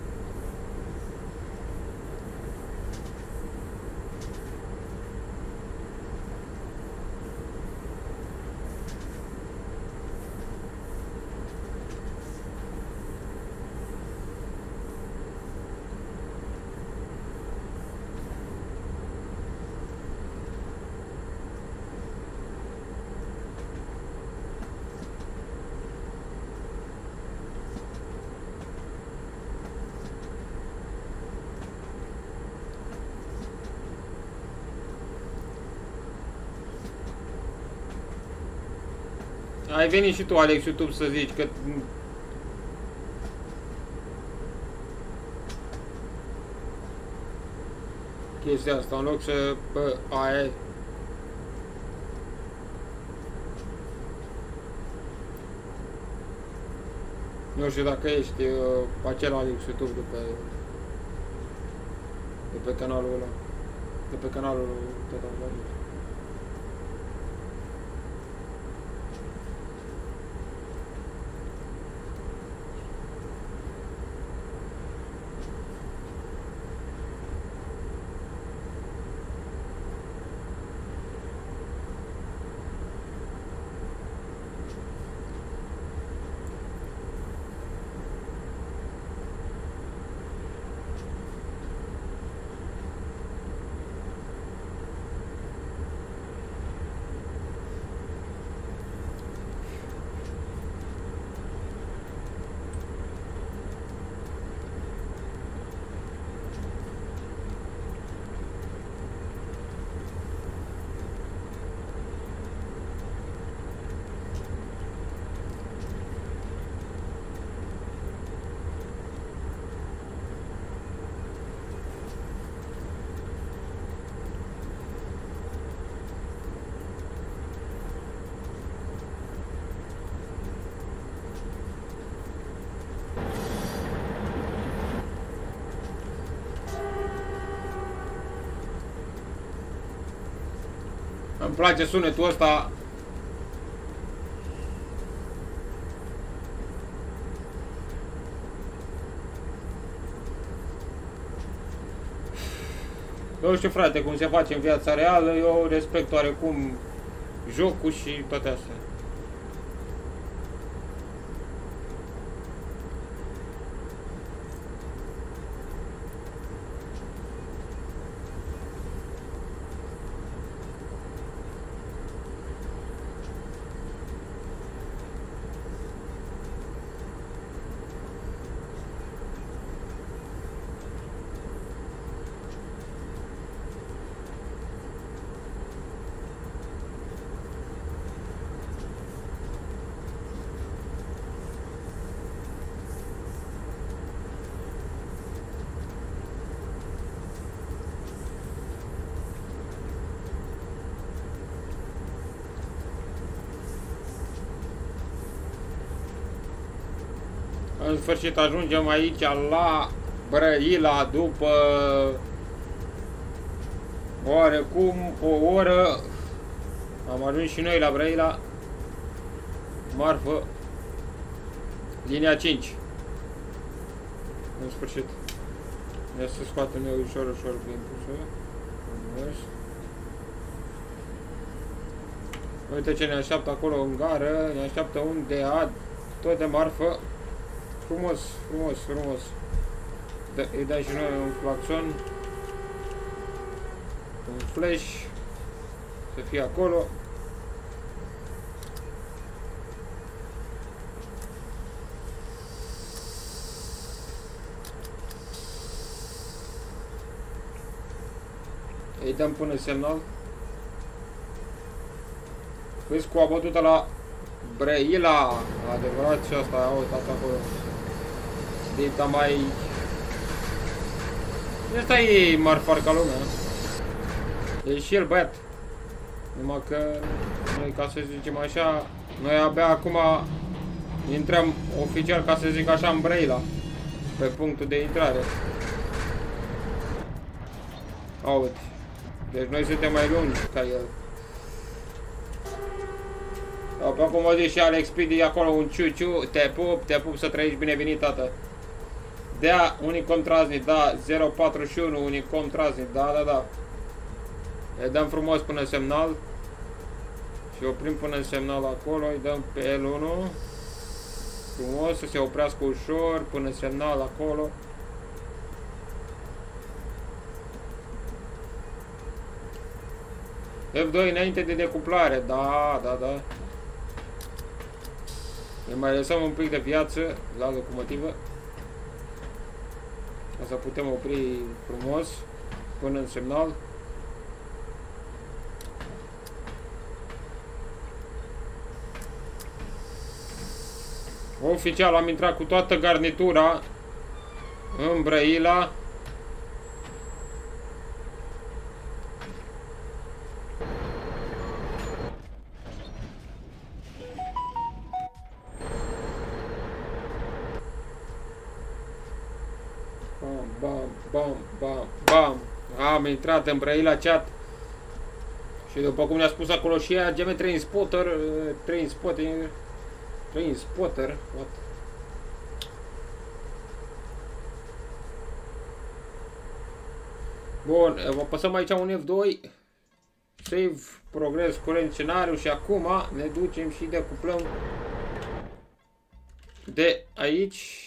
Ai venit și tu, Alex YouTube, să zici că chestia asta, în loc să bă, aia. Nu știu dacă ești uh, acela Alex YouTube de pe, de pe canalul ăla. de pe canalul Total War. Îmi place sunetul ăsta. Nu știu, frate, cum se face în viața reală, eu respect oarecum jocul și toate astea. În sfârșit ajungem aici la Brăila după oarecum o oră. Am ajuns și noi la Brăila. Marfă. Linia cinci. În sfârșit. Ne să scoatem eu ușor, ușor prin pusă. Uite ce ne așteaptă acolo în gară. Ne așteaptă un D A tot de marfă. Frumos, frumos, frumos. Da, îi dai și noi un claxon. Un flash. Să fie acolo. Îi dăm până semnal. Vezi cu abătută la Brăila. Adevărat și asta, au uitat acolo. Dita mai... Ăsta e marfar ca lumea. E și el băiat. Numai că noi, ca să zicem așa, noi abia acum intrăm oficial, ca să zic așa, în Brăila. Pe punctul de intrare. Aud. Deci noi suntem mai lungi ca el. După cum a zis și Alex Speedy acolo, un ciuciu, te pup, te pup, să trăiești, bine venit, tată. Dea Unicom Transnit, da, zero patruzeci și unu Unicom Transnit, da, da, da. Îi dăm frumos până semnal. Și oprim până semnal acolo, îi dăm pe L unu. Frumos, să se oprească ușor, până semnal acolo. F doi înainte de decuplare, da, da, da. Ne mai lăsăm un pic de viață la locomotivă. Ca să putem opri frumos până în semnal. Oficial am intrat cu toată garnitura în Brăila. Bam, bam, bam, bam, bam. Am intrat în Brăila chat. Și după cum ne-a spus acolo și ea, G M Train Spotter, Train Spotting, Train Spotter, what? Bun, apăsăm aici un F doi, save, progres, curent scenariu și acum ne ducem și decuplăm de aici.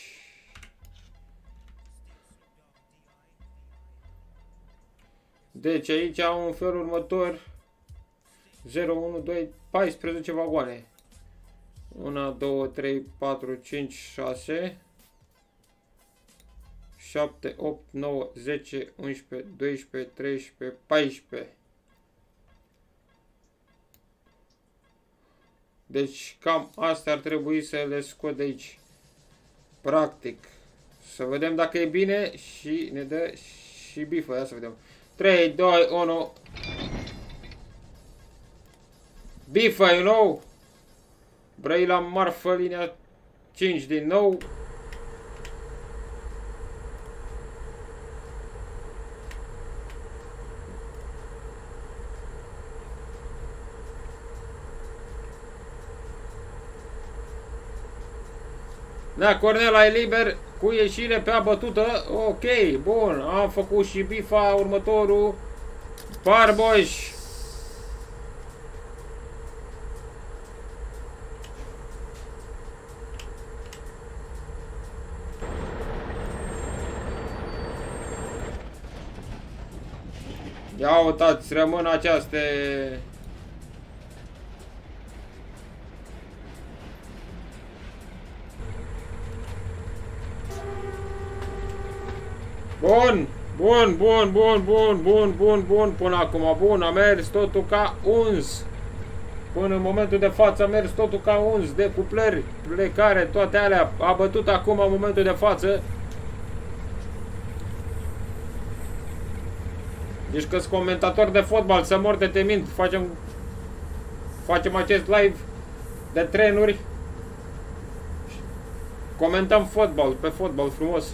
Deci aici au în felul următor zero, unu, doi, paisprezece vagoane. unu, doi, trei, patru, cinci, șase, șapte, opt, nouă, zece, unsprezece, doisprezece, treisprezece, paisprezece. Deci cam astea ar trebui să le scot de aici. Practic. Să vedem dacă e bine și ne dă și bifă. Ia să vedem. trei, doi, unu. Bifă, you know. Brăila marfă, linia cinci din nou. Da, Cornela e liber cu ieșire pe abătută. Ok, bun. Am făcut și bifa următorul. Barboș. Ia uitați, rămân aceste... Bun, bun, bun, bun, bun, bun, bun, bun, până acum, bun, a mers totul ca uns. Până în momentul de față a mers totul ca uns, decuplări, plecare, toate alea, a bătut acum în momentul de față. Deci că-s comentator de fotbal, să mor de te mint, facem, facem acest live de trenuri. Comentăm fotbal, pe fotbal frumos.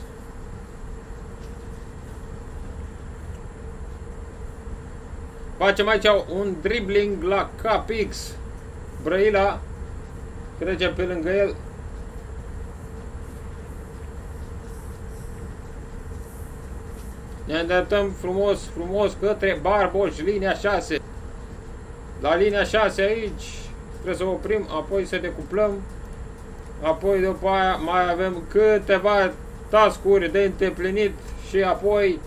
Facem aici un dribbling la K X. Brăila. Trecem pe lângă el. Ne îndreptăm frumos, frumos către Barboș, linia șase. La linia șase aici trebuie să oprim, apoi să decuplăm. Apoi după aia mai avem câteva task-uri de îndeplinit și apoi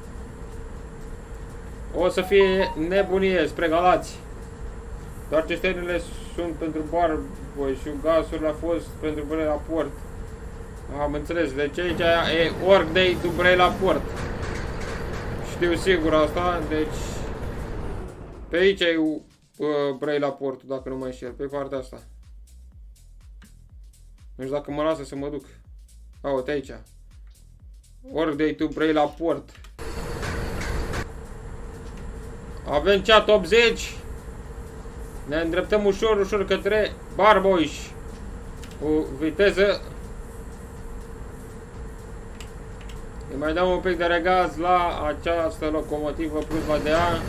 o să fie nebunie spre Galați. Doar cisternele sunt pentru Barboș și gasul a fost pentru Brăila Port. Am înțeles, deci aici e workday to Brăila Port. Știu sigur asta, deci pe aici e uh, Brăila Port, dacă nu mai înșel, pe partea asta. Nu știu dacă mă lasă să mă duc. A, uite aici. Workday to Brăila Port. Avem chat optzeci. Ne îndreptăm ușor, ușor către Barboș. Cu viteză. Îi mai dăm un pic de regaz la această locomotivă plus V D A.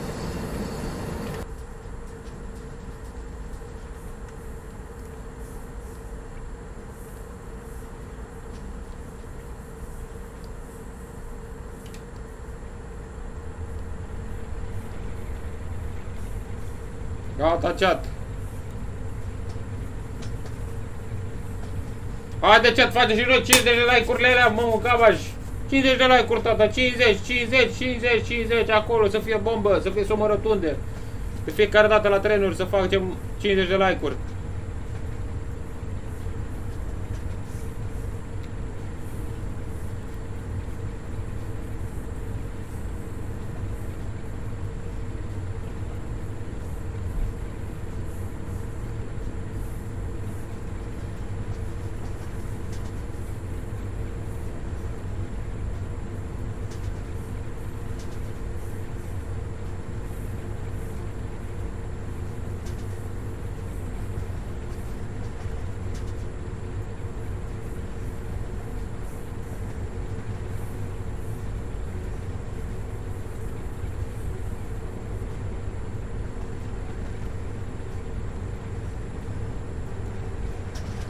Gata, chat. Haide, chat, face și noi cincizeci de like-urile alea, mă, un cabaj. cincizeci de like-uri, tata, cincizeci, cincizeci, cincizeci, cincizeci, acolo, să fie bombă, să fie somă rotunde. De fiecare dată la trenuri să facem cincizeci de like-uri.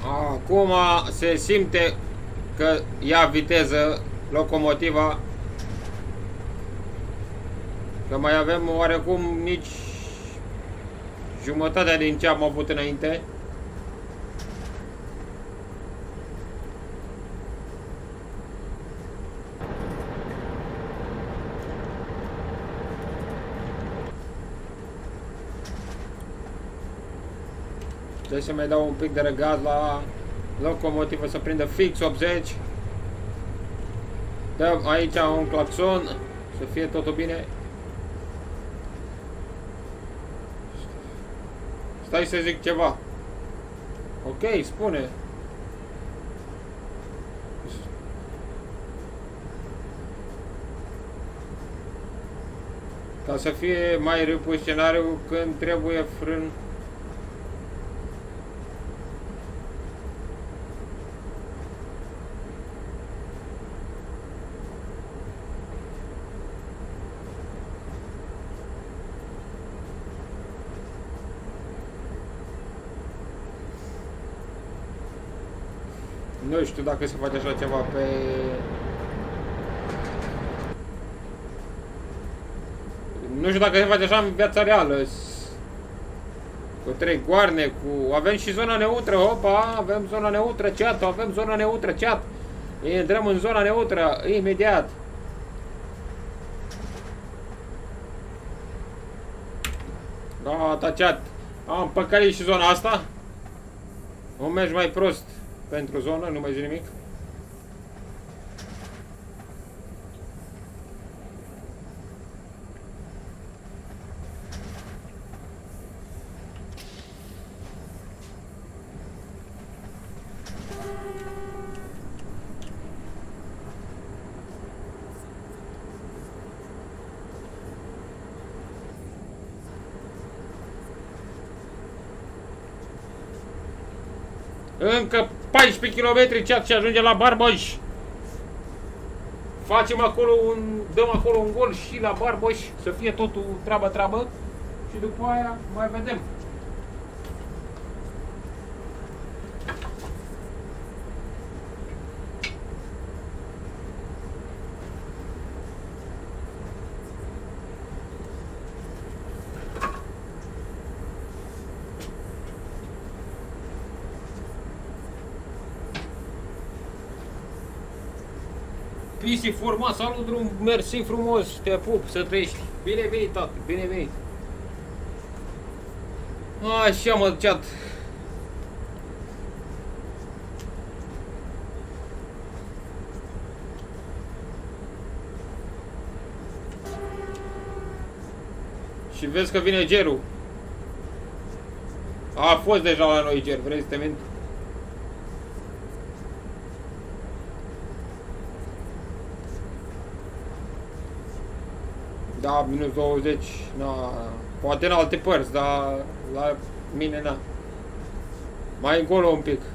Acum se simte că ia viteză locomotiva. Că mai avem oarecum nici jumătatea din ce am avut înainte. Deci să mai dau un pic de răgaz la locomotivă să prindă fix optzeci. Dăm aici un claxon să fie totul bine. Stai să zic ceva. Ok, spune. Ca să fie mai râpul scenariul când trebuie frân. Nu știu dacă se face așa ceva pe... Nu știu dacă se face așa în viața reală. Cu trei goarne, cu... Avem și zona neutră, opa, avem zona neutră, chat, avem zona neutră, chat. Intrăm în zona neutră, imediat. Gata, chat. Am păcălit și zona asta. O mergi mai prost pentru zonă, nu mai zi nimic. Încă paisprezece kilometri, chat, și ajunge la Barboș. Facem acolo un... Dăm acolo un gol și la Barboș, să fie totul treabă-treabă. Și după aia mai vedem. Pisi format, salut drum, mersi frumos, te pup, să trăiești. Bine venit, tată, bine venit. Așa, mă, chat. Și vezi că vine gerul. A fost deja la noi ger, vrei să te mint? Da, minus douăzeci, na, poate în alte părți, dar la mine, na. Mai încolo un pic.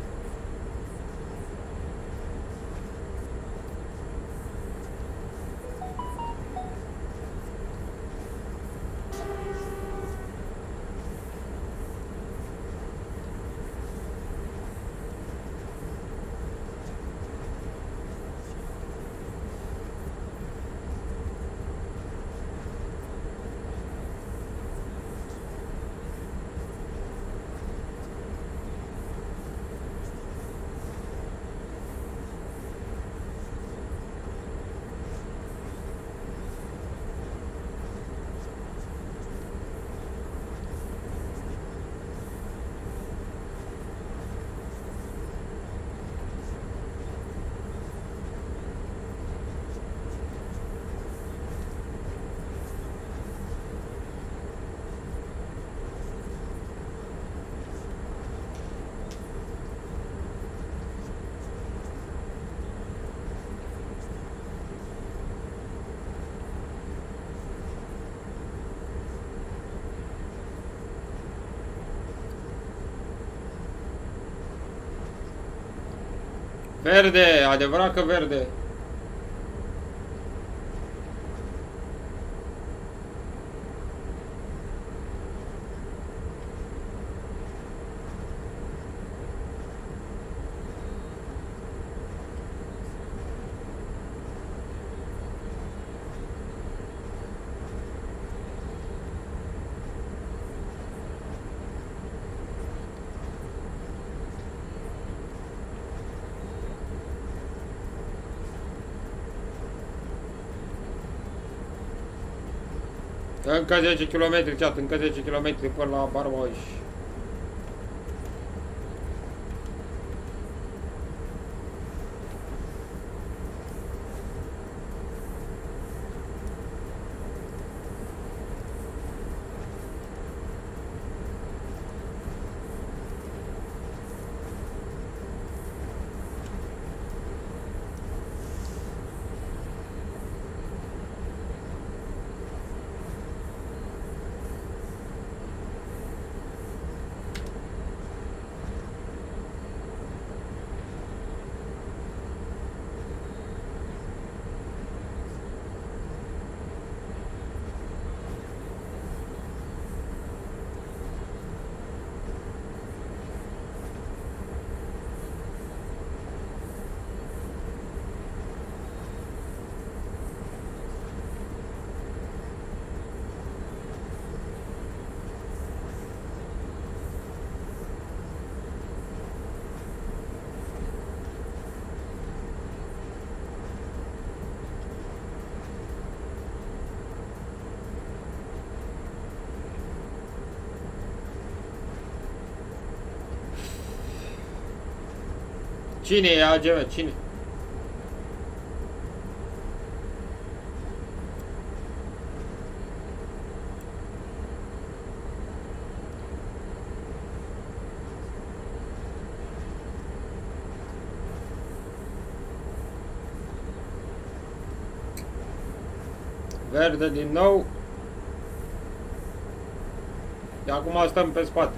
Verde, adevărat că verde. Încă zece kilometri, chat, încă zece kilometri până la Barbaj. Cine e A G M? Cine? Verde din nou. De acum stăm pe spate.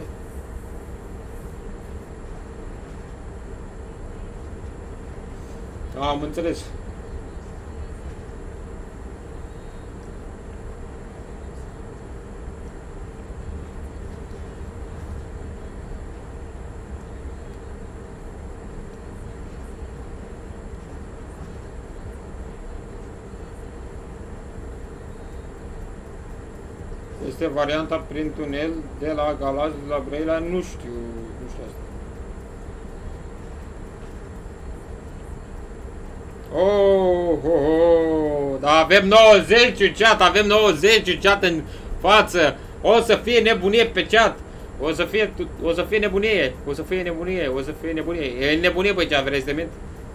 Am înțeles. Este varianta prin tunel de la Galați la Brăila, nu știu, nu știu asta. Oh, oh, oh, dar avem nouăzeci chat, avem nouăzeci chat în față. O să fie nebunie pe chat. O să fie, o să fie nebunie, o să fie nebunie, o să fie nebunie. E nebunie pe chat, vreți de mint?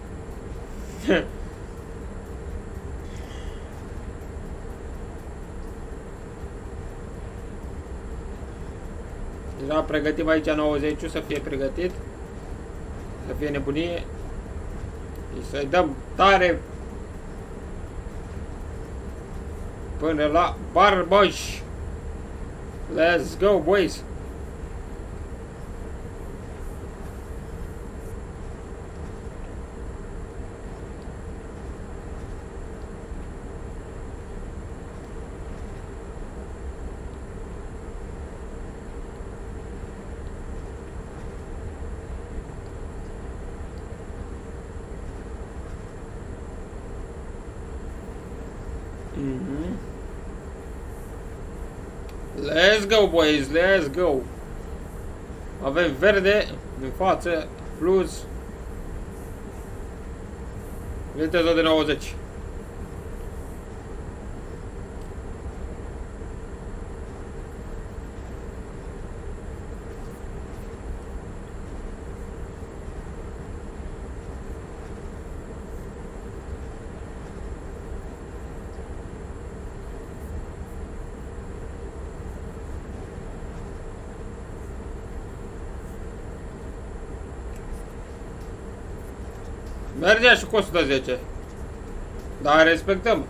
Deja pregătim aici nouăzeci, să fie pregătit. Să fie nebunie. Și să-i dăm tare până la Barbaj. Let's go, boys! Mm-hmm. Let's go, boys, let's go. Avem verde în față, plus viteză de nouăzeci. Mergea și cu o sută zece. Dar respectăm.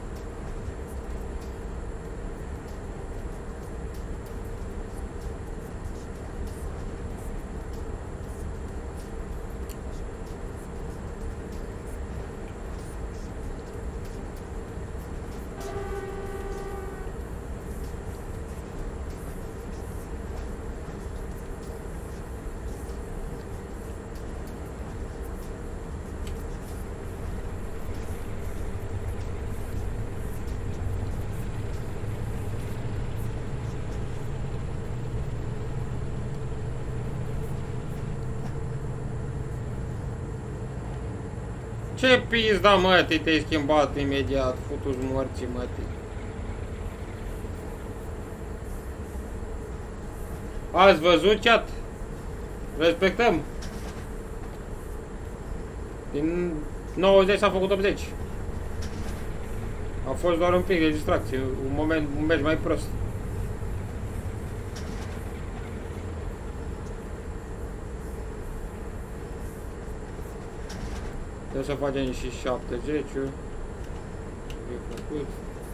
Ce pizda, mătii, te-ai schimbat imediat, futu-ți morții, mătii. Ați văzut chat? Respectăm. Din nouăzeci s-a făcut optzeci. A fost doar un pic de distracție, un moment, un meci mai prost. Trebuie să facem și șaptezeci-uri. E făcut.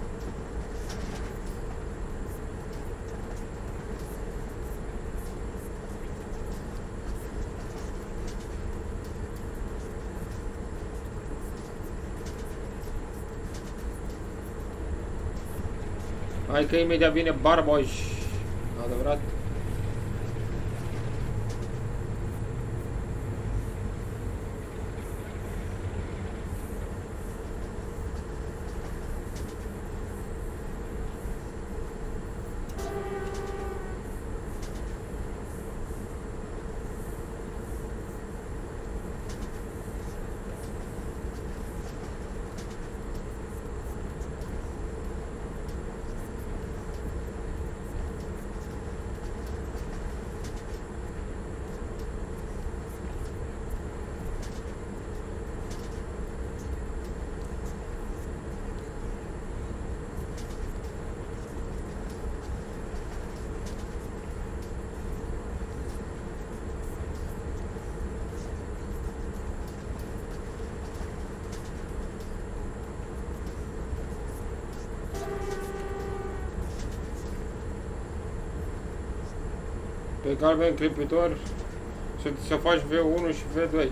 Hai că imediat vine Barboș. Adevărat. Pe galben clipitor să, să faci V unu și V doi.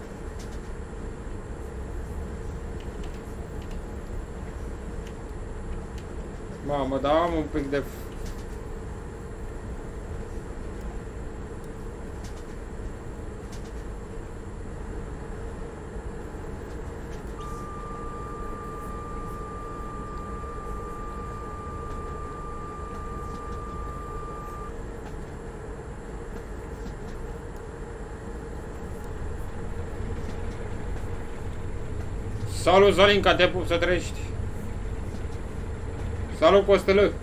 Mamă, dar am un pic de... Salut, Zolinca, te pup să trăiești. Salut, Costelă.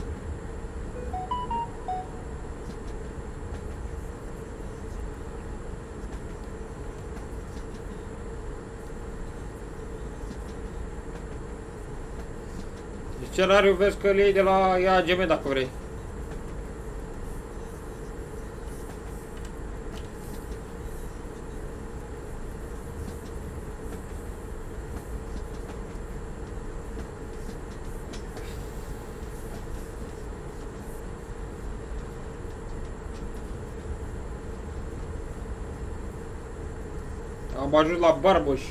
Scenariul vezi că le iei de la I A G M dacă vrei. Am ajuns la Barboș.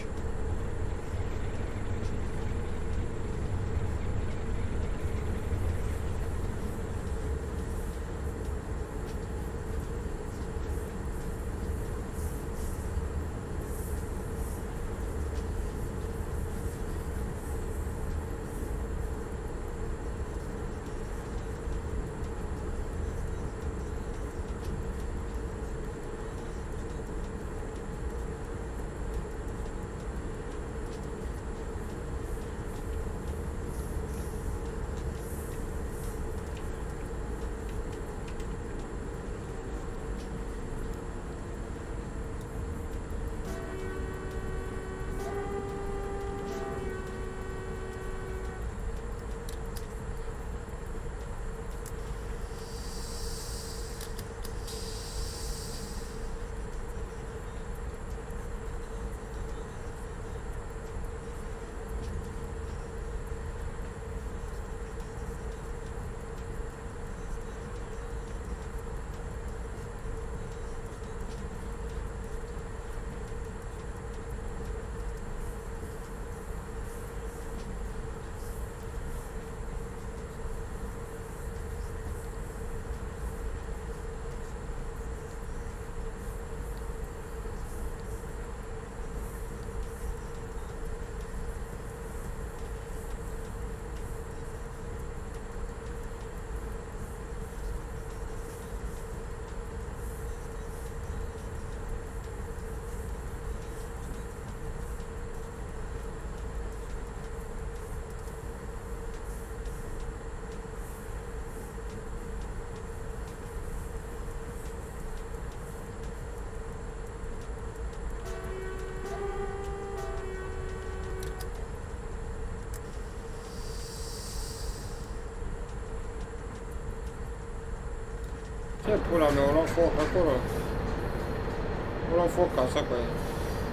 Ce pula mea, o luăm foc acolo. O luăm foc casa cu aia.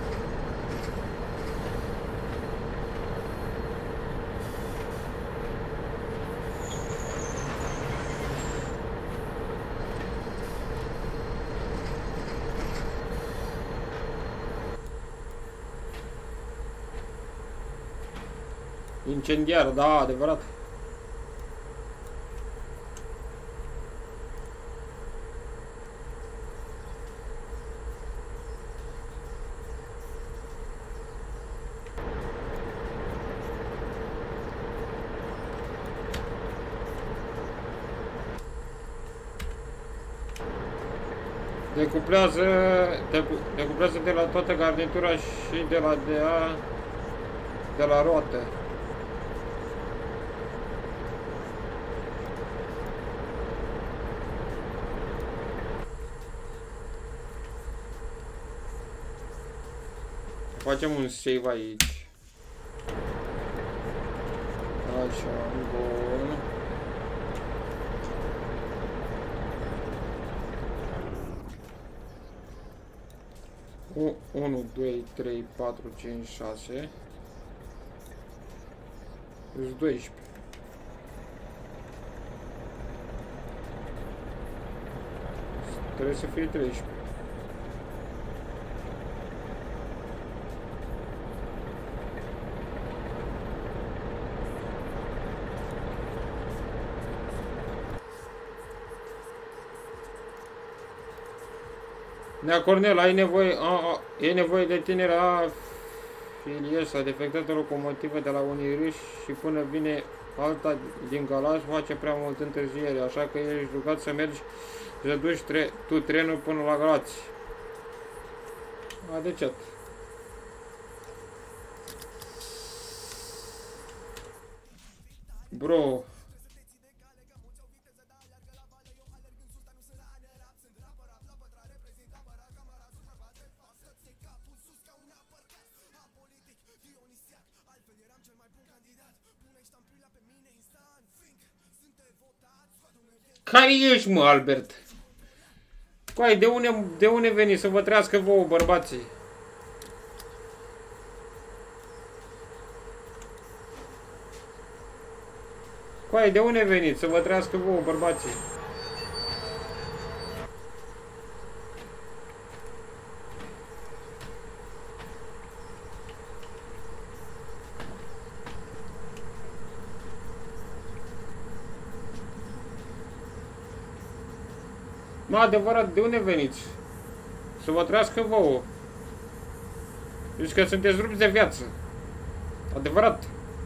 Incendiar, da, adevărat. Decuplează, decuplează de la toată garnitura și de la D A, de la roată. Facem un save aici. Așa, bun. unu, doi, trei, patru, cinci, șase. Deci doisprezece. Trebuie să fie treisprezece. Nea Cornel, ai nevoie, a, a, e nevoie de tine la filier, s-a defectat o locomotivă de la unii râși și până vine alta din Galați face prea mult întârziere, așa că ești rugat să mergi să duci tre tu trenul până la Galați. A, de ce? Bro. Care ești, mă, Albert? Coai, de unde, de unde veni să vă trească vouă, bărbații? Coai, de unde veniți să vă trească vouă, bărbații? Mă, adevărat, de unde veniți? Să vă trească vouă. Zici că sunteți rupți de viață. Adevărat.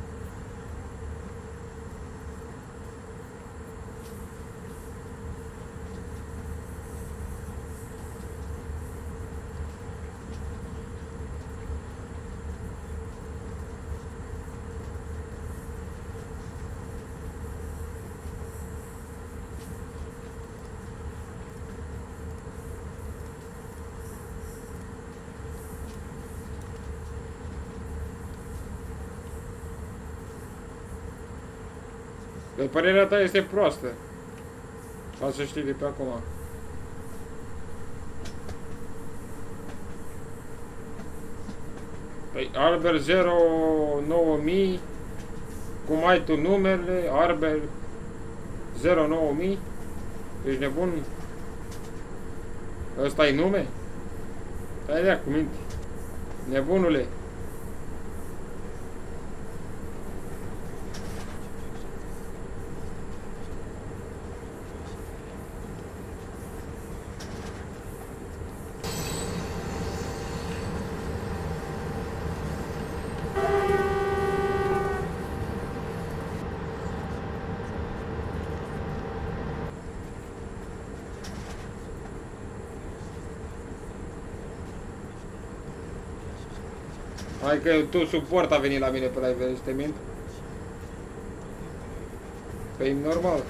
Păi părerea ta este proastă. Ca să știi de pe acum. Păi Arbel zero nouă mii. Cum ai tu numerele? Arbel zero nouă mii. Ești nebun? Ăsta e nume? Stai de-aia cu minte. Nebunule. Hai că tu suport a venit la mine pe live, să te mint? Păi normal.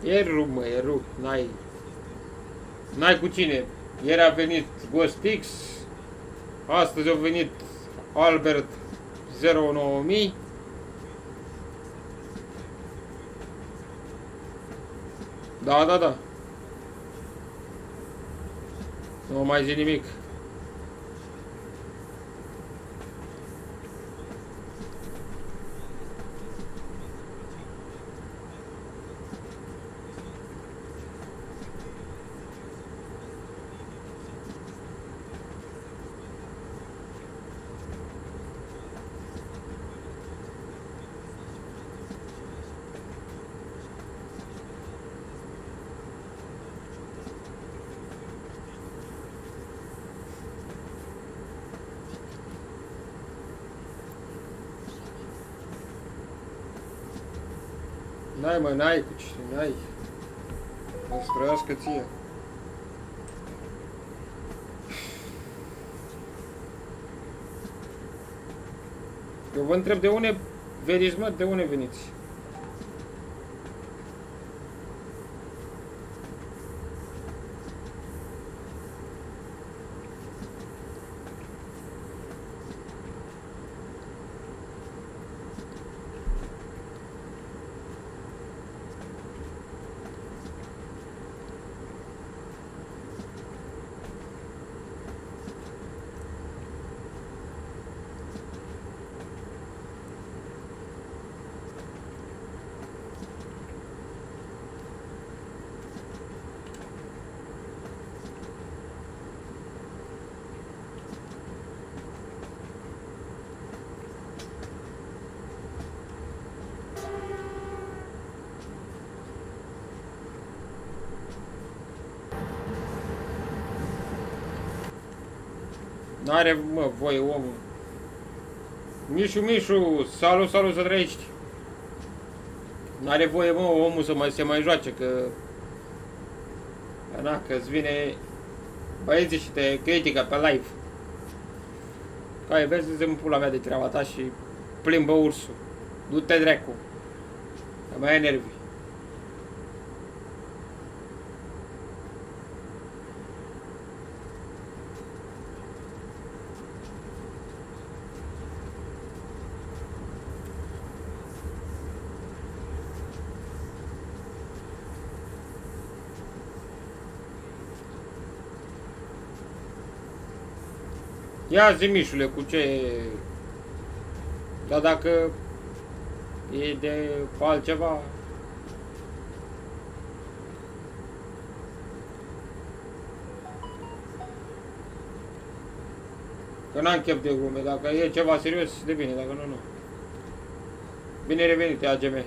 E ru, mă, e ru. N-ai... N-ai cu cine. Ieri a venit Ghost X. Astăzi a venit Albert zero nouă mii. Da, da, da. Nu mai zi nimic. N-ai, mă, n-ai cu cine, n-ai. O să trăiască ție. Eu vă întreb de unde veniți, mă, de unde veniți? N-are, mă, voie omul. Mișu, Mișu, salut, salut, să trăiești. N-are voie, mă, omul să mai se mai joace, că... Na, că-ți vine băieții și te critică pe live. Ca vezi, în pula mea de treaba ta și plimbă ursul. Du-te dracu. Că mai ai nervi. Ia zi, Mișule, cu ce... Dar dacă e de altceva... Că n-am chef de glume, dacă e ceva serios, de bine, dacă nu, nu. Bine revenit, A G M.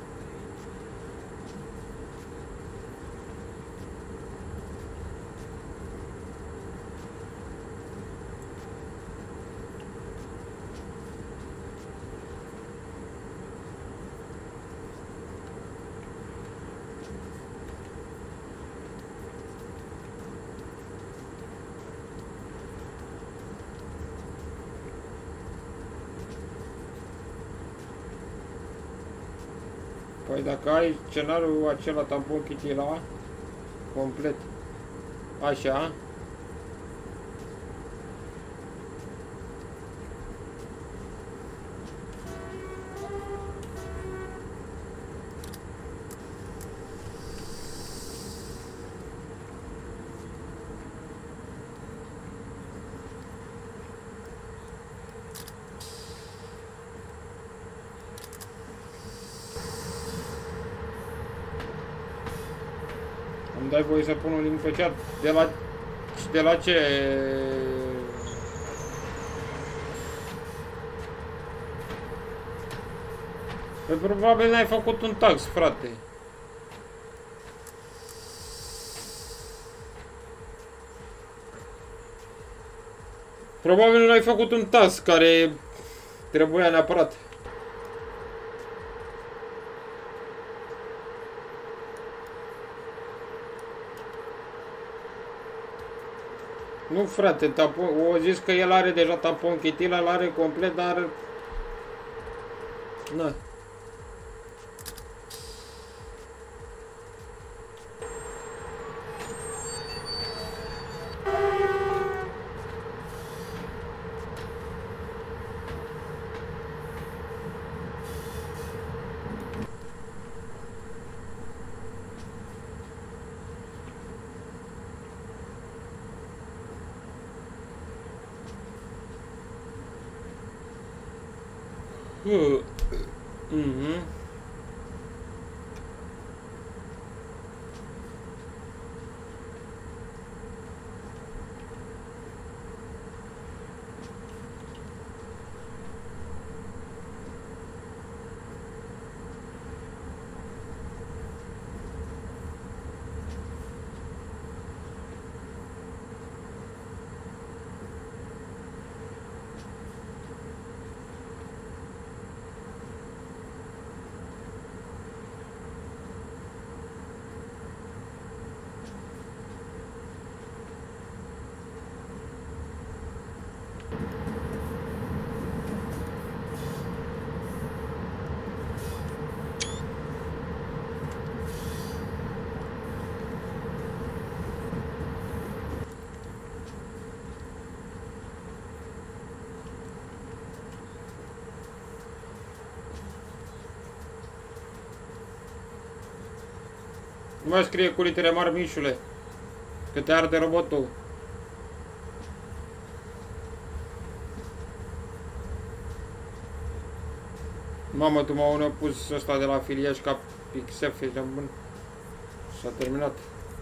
Păi dacă ai scenariul acela tampon chitila complet așa, îmi dai voie să pun un link pe chat? De la, de la ce? Păi probabil n-ai făcut un tax, frate. Probabil nu ai făcut un task care trebuia neapărat. Nu, frate, tampon, o zis că el are deja tampon chitila, îl are complet, dar... Na. Uh. Mhm. Nu mai scrie cu litere mari, Mișule, că te arde robotul. Mamă, tu m-au pus ăsta de la filiaș ca pixef, ești bun. S-a terminat.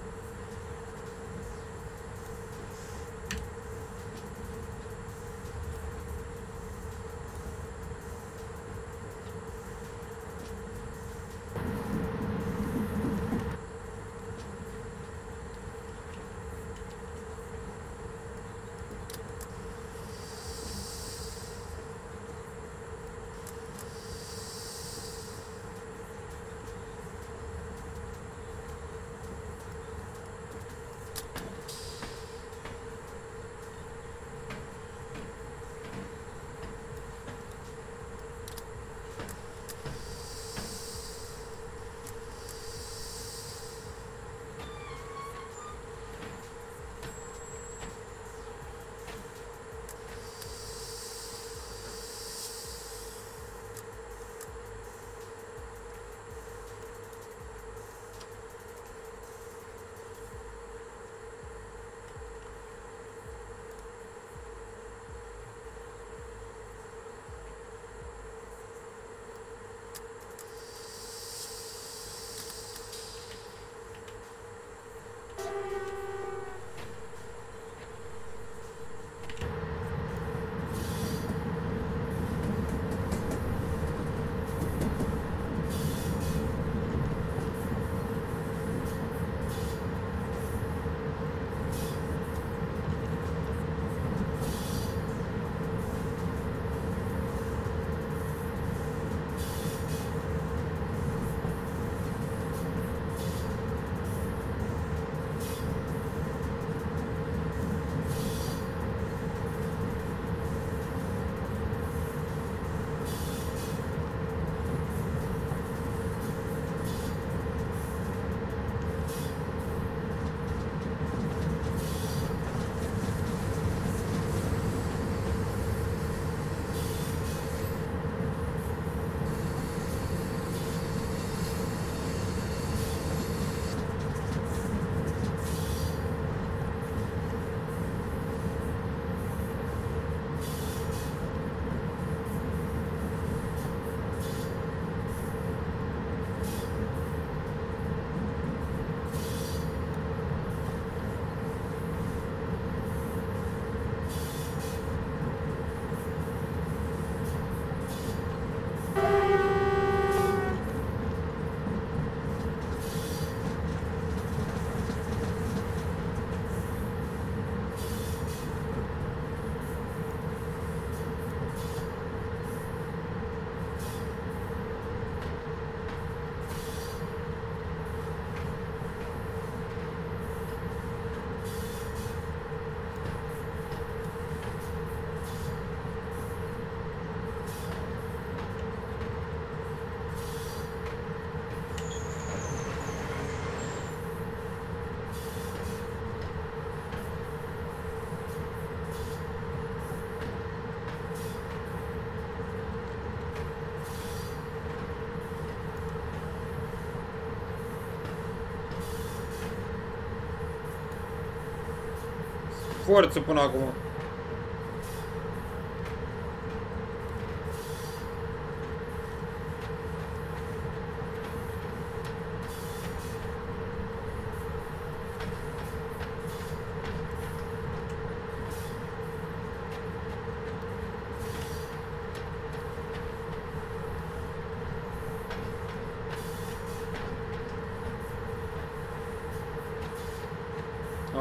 Forță până acum.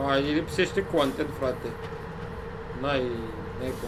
A, îi lipsește content, frate. N-ai, n-ai cum.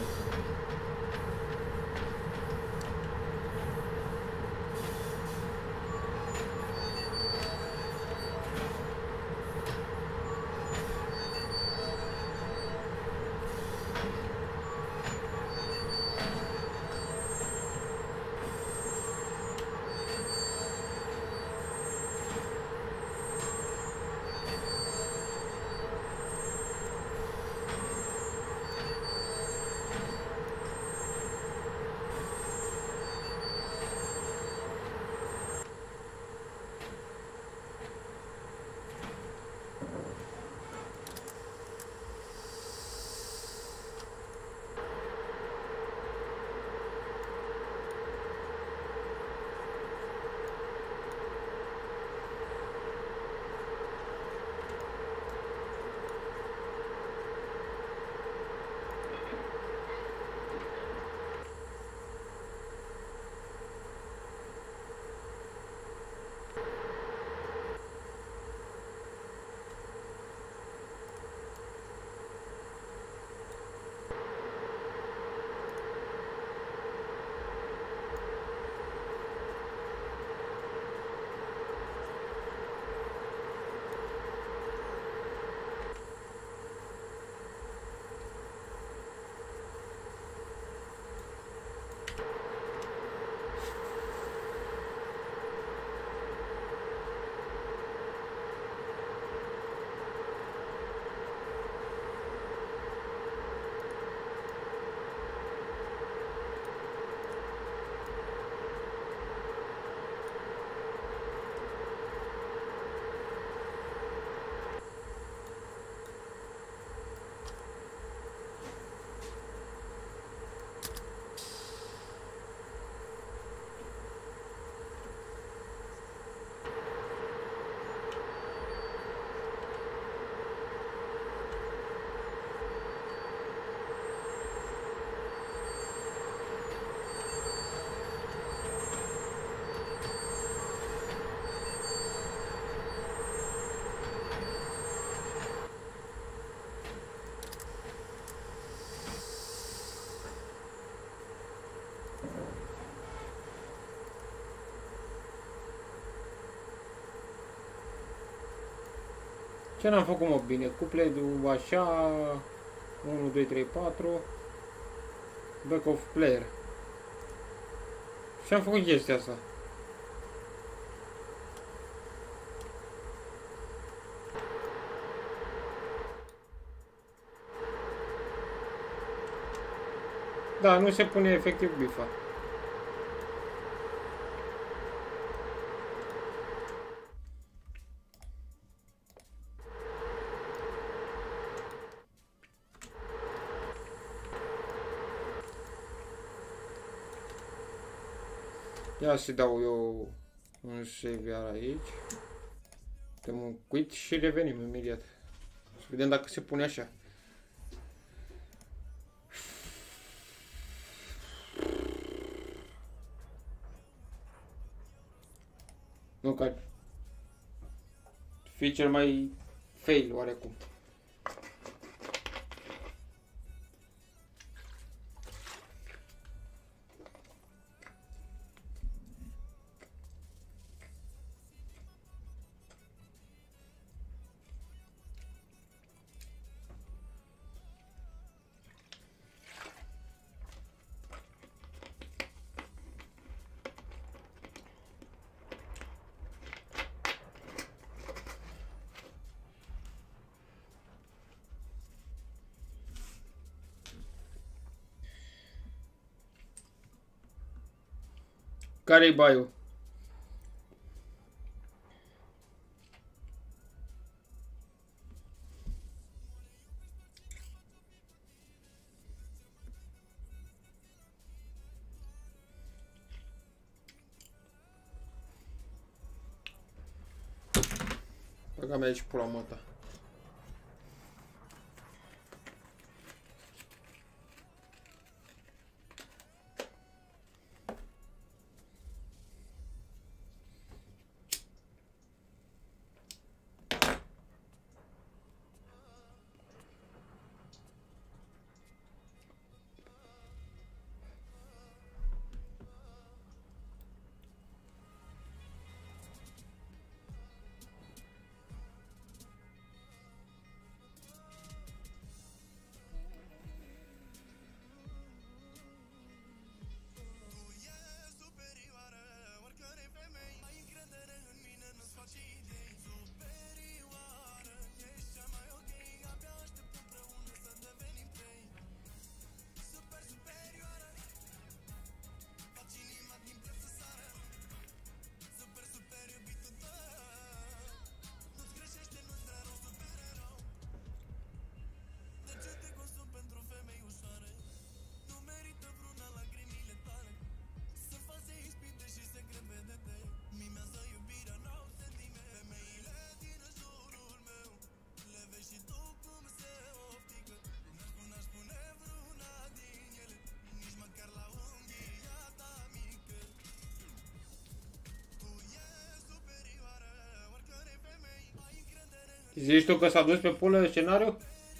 Ce n-am făcut, mă, bine? Cupletul așa, unu, doi, trei, patru, back of player. Și am făcut chestia asta. Da, nu se pune efectiv bifa. Ia să dau eu un save iar aici. Dăm un quit și revenim imediat. Să vedem dacă se pune așa. Nu, că fi cel mai fail oarecum. Care-i baiul? Băga mea aici pula măta. Zici tu că s-a dus pe pulă scenariu?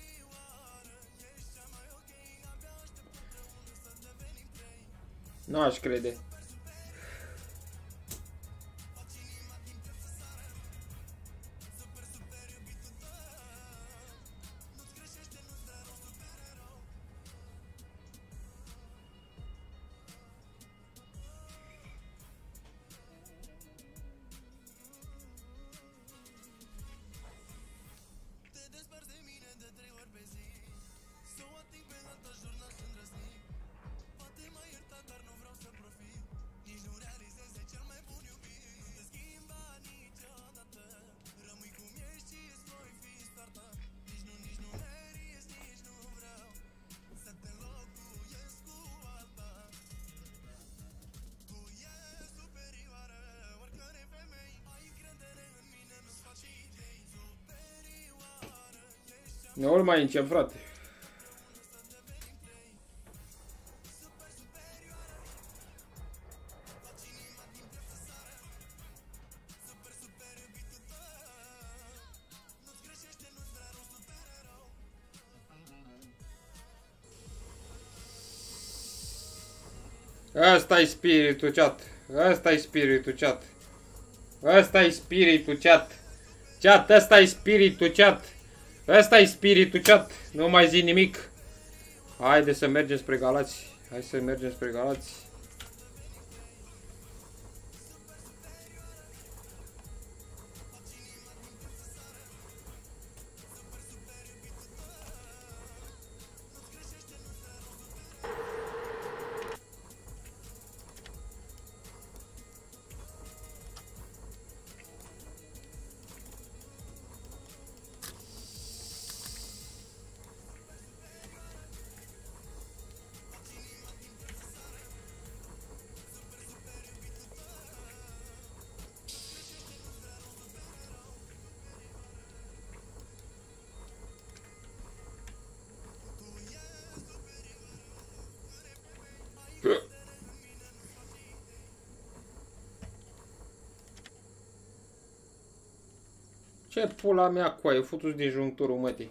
N-aș crede. Nu-l mai încep, frate. Ăsta-i spiritul, chat. Ăsta-i spiritul, chat. Ăsta-i spiritul, chat. Chat, ăsta-i spiritul, chat. Ăsta-i spiritul, chat. Nu mai zi nimic. Haide să mergem spre Galați. Hai să mergem spre Galați. Ce pula mea cu aia, futu-ți disjunctorul, mătii.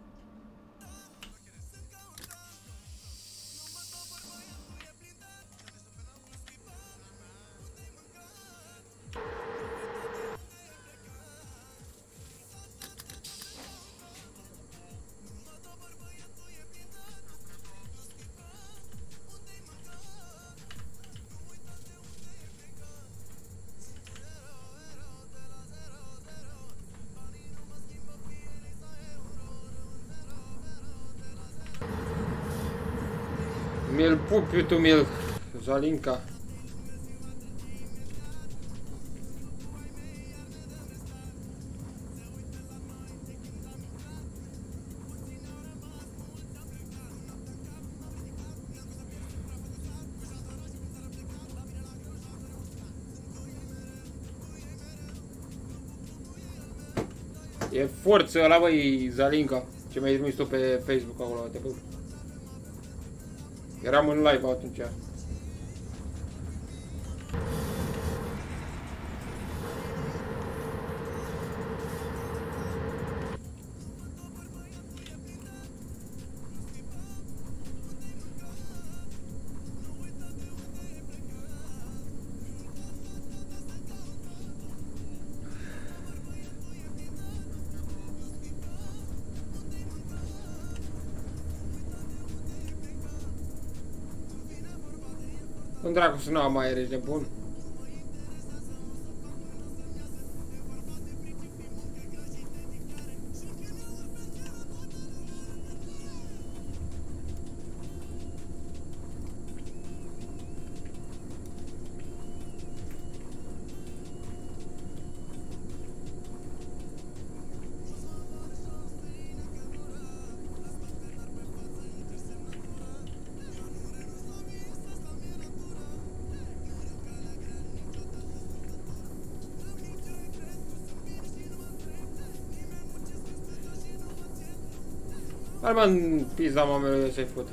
Mi-l pupi tu, mi-l Zalinca. E forță ăla, băi, Zalinca. Ce mi-ai trimis tu pe Facebook acolo, te pup. Eram în live atunci. Cum dracu să nu am mai ești nebun? Hai mă în pizda mamelui să-i fute.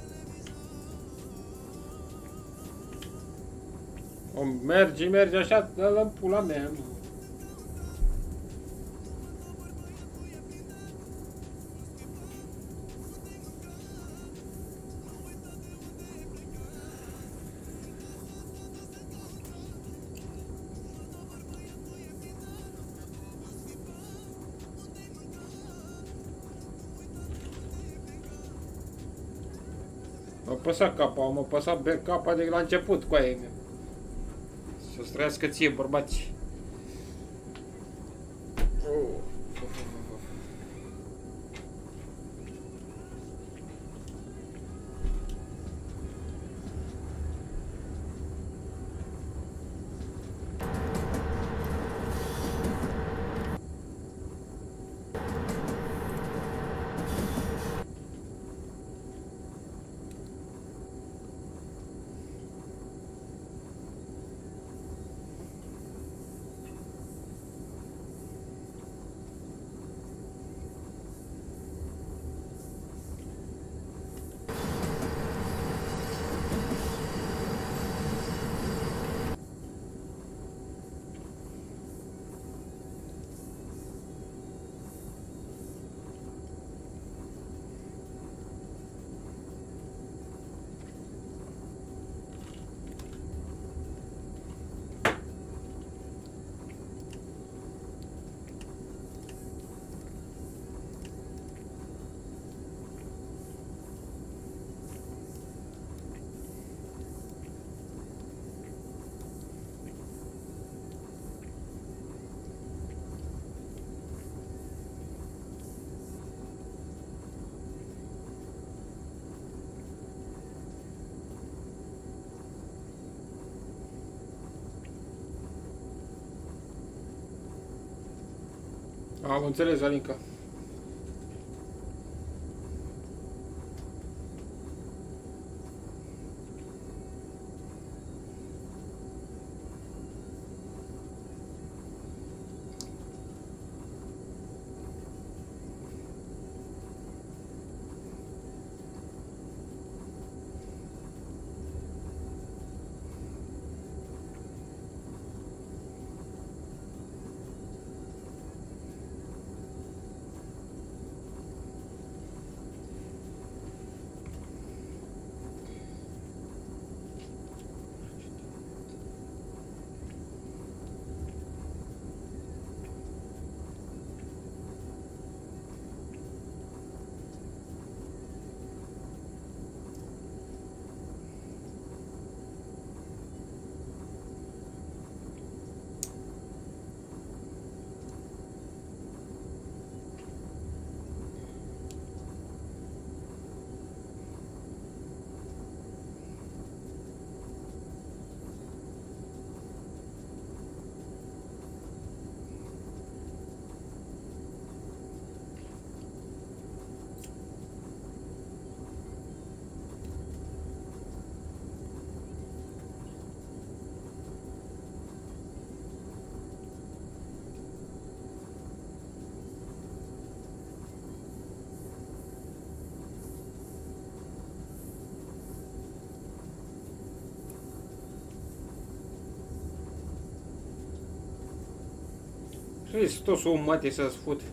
O mergi, mergi așa, dă-l în pula mea, mă. M-a păsat capa, m-a păsat capa de la început cu aia mea. Să-ți trăiască ție, bărbați. Oh. Am înțeles, Alinca. Hristos, o mate să-ți fut.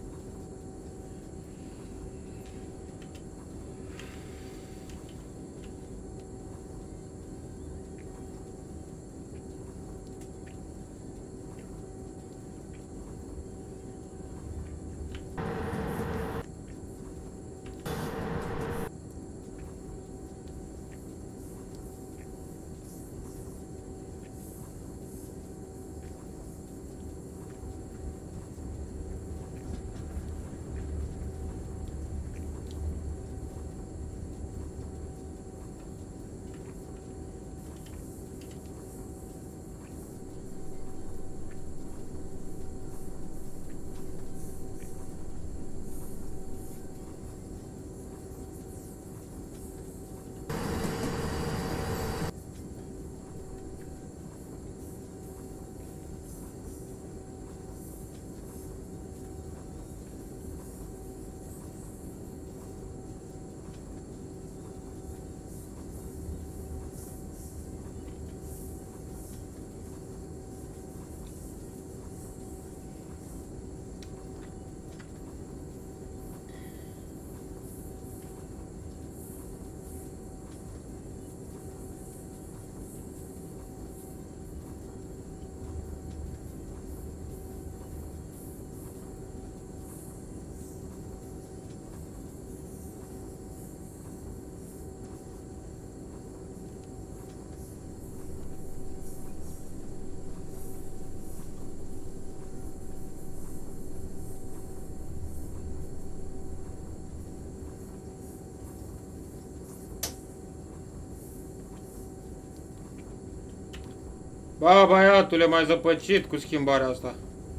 Ba, băiatule, m-ai zăpăcit cu schimbarea asta.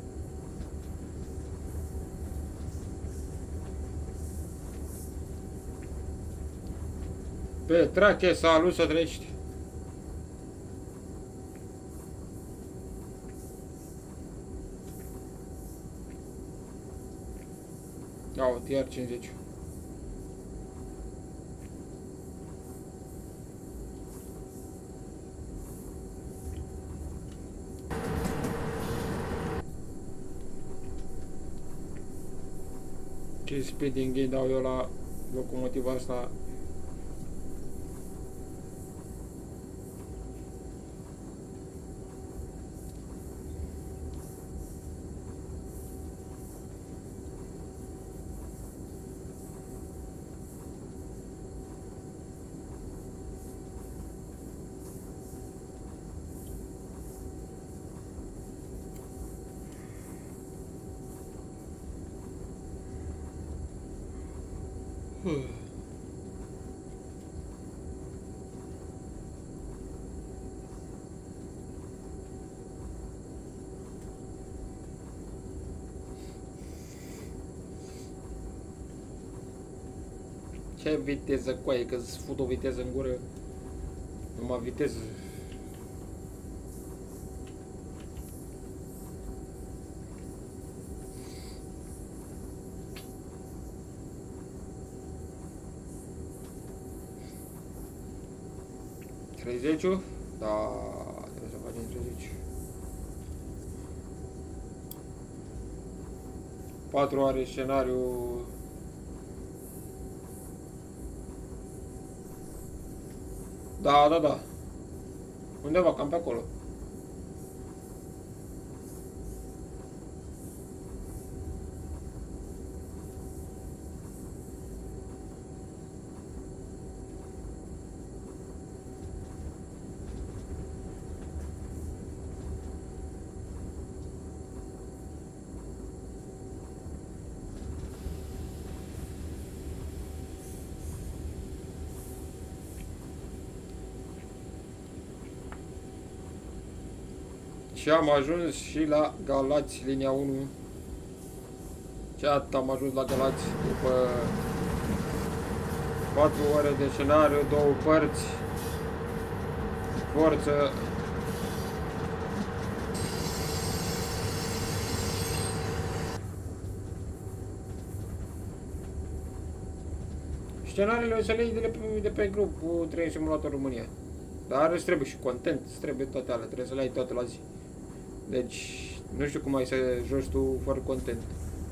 Petrache, salut, să treci. Ia uite, iar cincizeci. Ce speeding îi dau eu la locomotiva asta? Ce viteză, coaie, că-ți fut o viteză în gură. Numai viteză. treizeci-ul? Da, trebuie să facem treizeci. patru are scenariu. Da, da, da. Undeva cam pe acolo. Și am ajuns și la Galați, linia unu. Chat, am ajuns la Galați după patru ore de scenariu, două părți. Forță. Scenariile o să le iei de pe, de pe grupul Train Simulator România. Dar îți trebuie și content, îți trebuie toate alea, trebuie să le ai toate la zi. Deci, nu știu cum ai să joci tu fără content.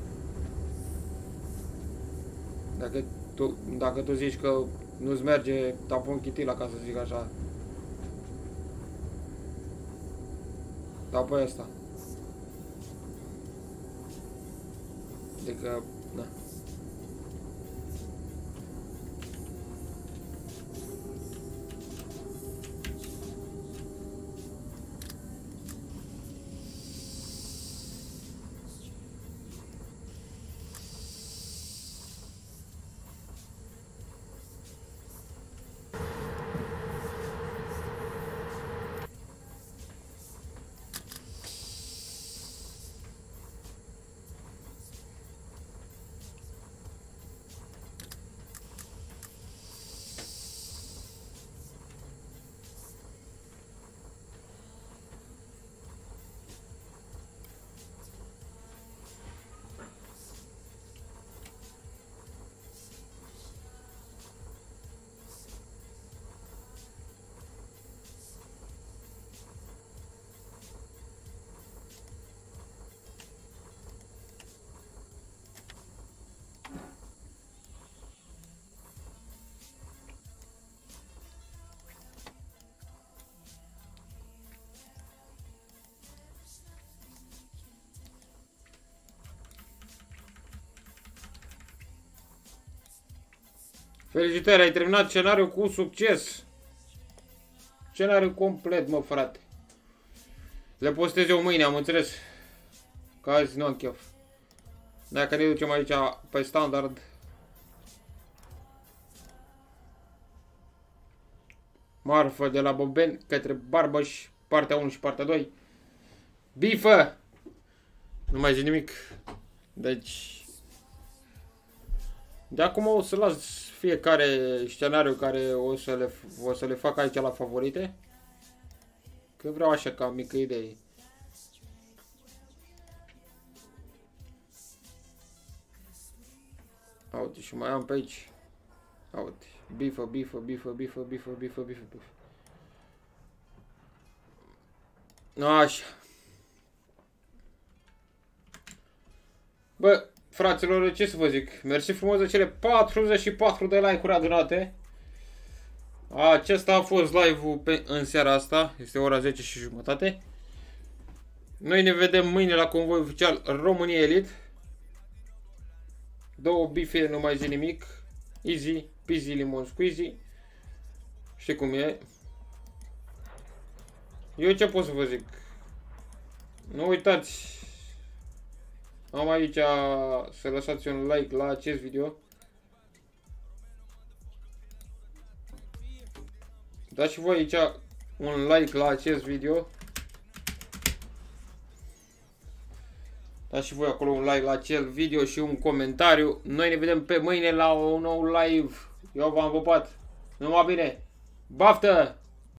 Dacă tu, dacă tu zici că nu-ți merge tapon chitila, ca să zic așa. Dar pe asta. Adică, na. Felicitări, ai terminat scenariul cu succes. Scenariul complet, mă, frate. Le postez eu mâine, am înțeles. Că azi nu am chef. Dacă ne ducem aici pe standard. Marfă de la Bobeni către Barbăș. partea unu și partea doi. Bifă! Nu mai zic nimic. Deci... De acum o să las fiecare scenariu care o să le, o să le fac aici la favorite. Că vreau așa ca mică idee. Uite, și mai am pe aici. Uite, bifă, bifă, bifă, bifă, bifă, bifă, bifă, bifă. Așa. Bă, fraților, ce să vă zic? Mersi frumos de cele patruzeci și patru de like-uri adunate. Acesta a fost live-ul în seara asta. Este ora zece și jumătate. Noi ne vedem mâine la convoi oficial România Elite. Două bife, nu mai zi nimic. Easy, peasy, limon squeezy. Știi cum e. Eu ce pot să vă zic? Nu uitați. Am aici să lăsați un like la acest video. Dați și voi aici un like la acest video. Dați și voi acolo un like la acel video și un comentariu. Noi ne vedem pe mâine la un nou live. Eu v-am pupat. Numai bine. Baftă!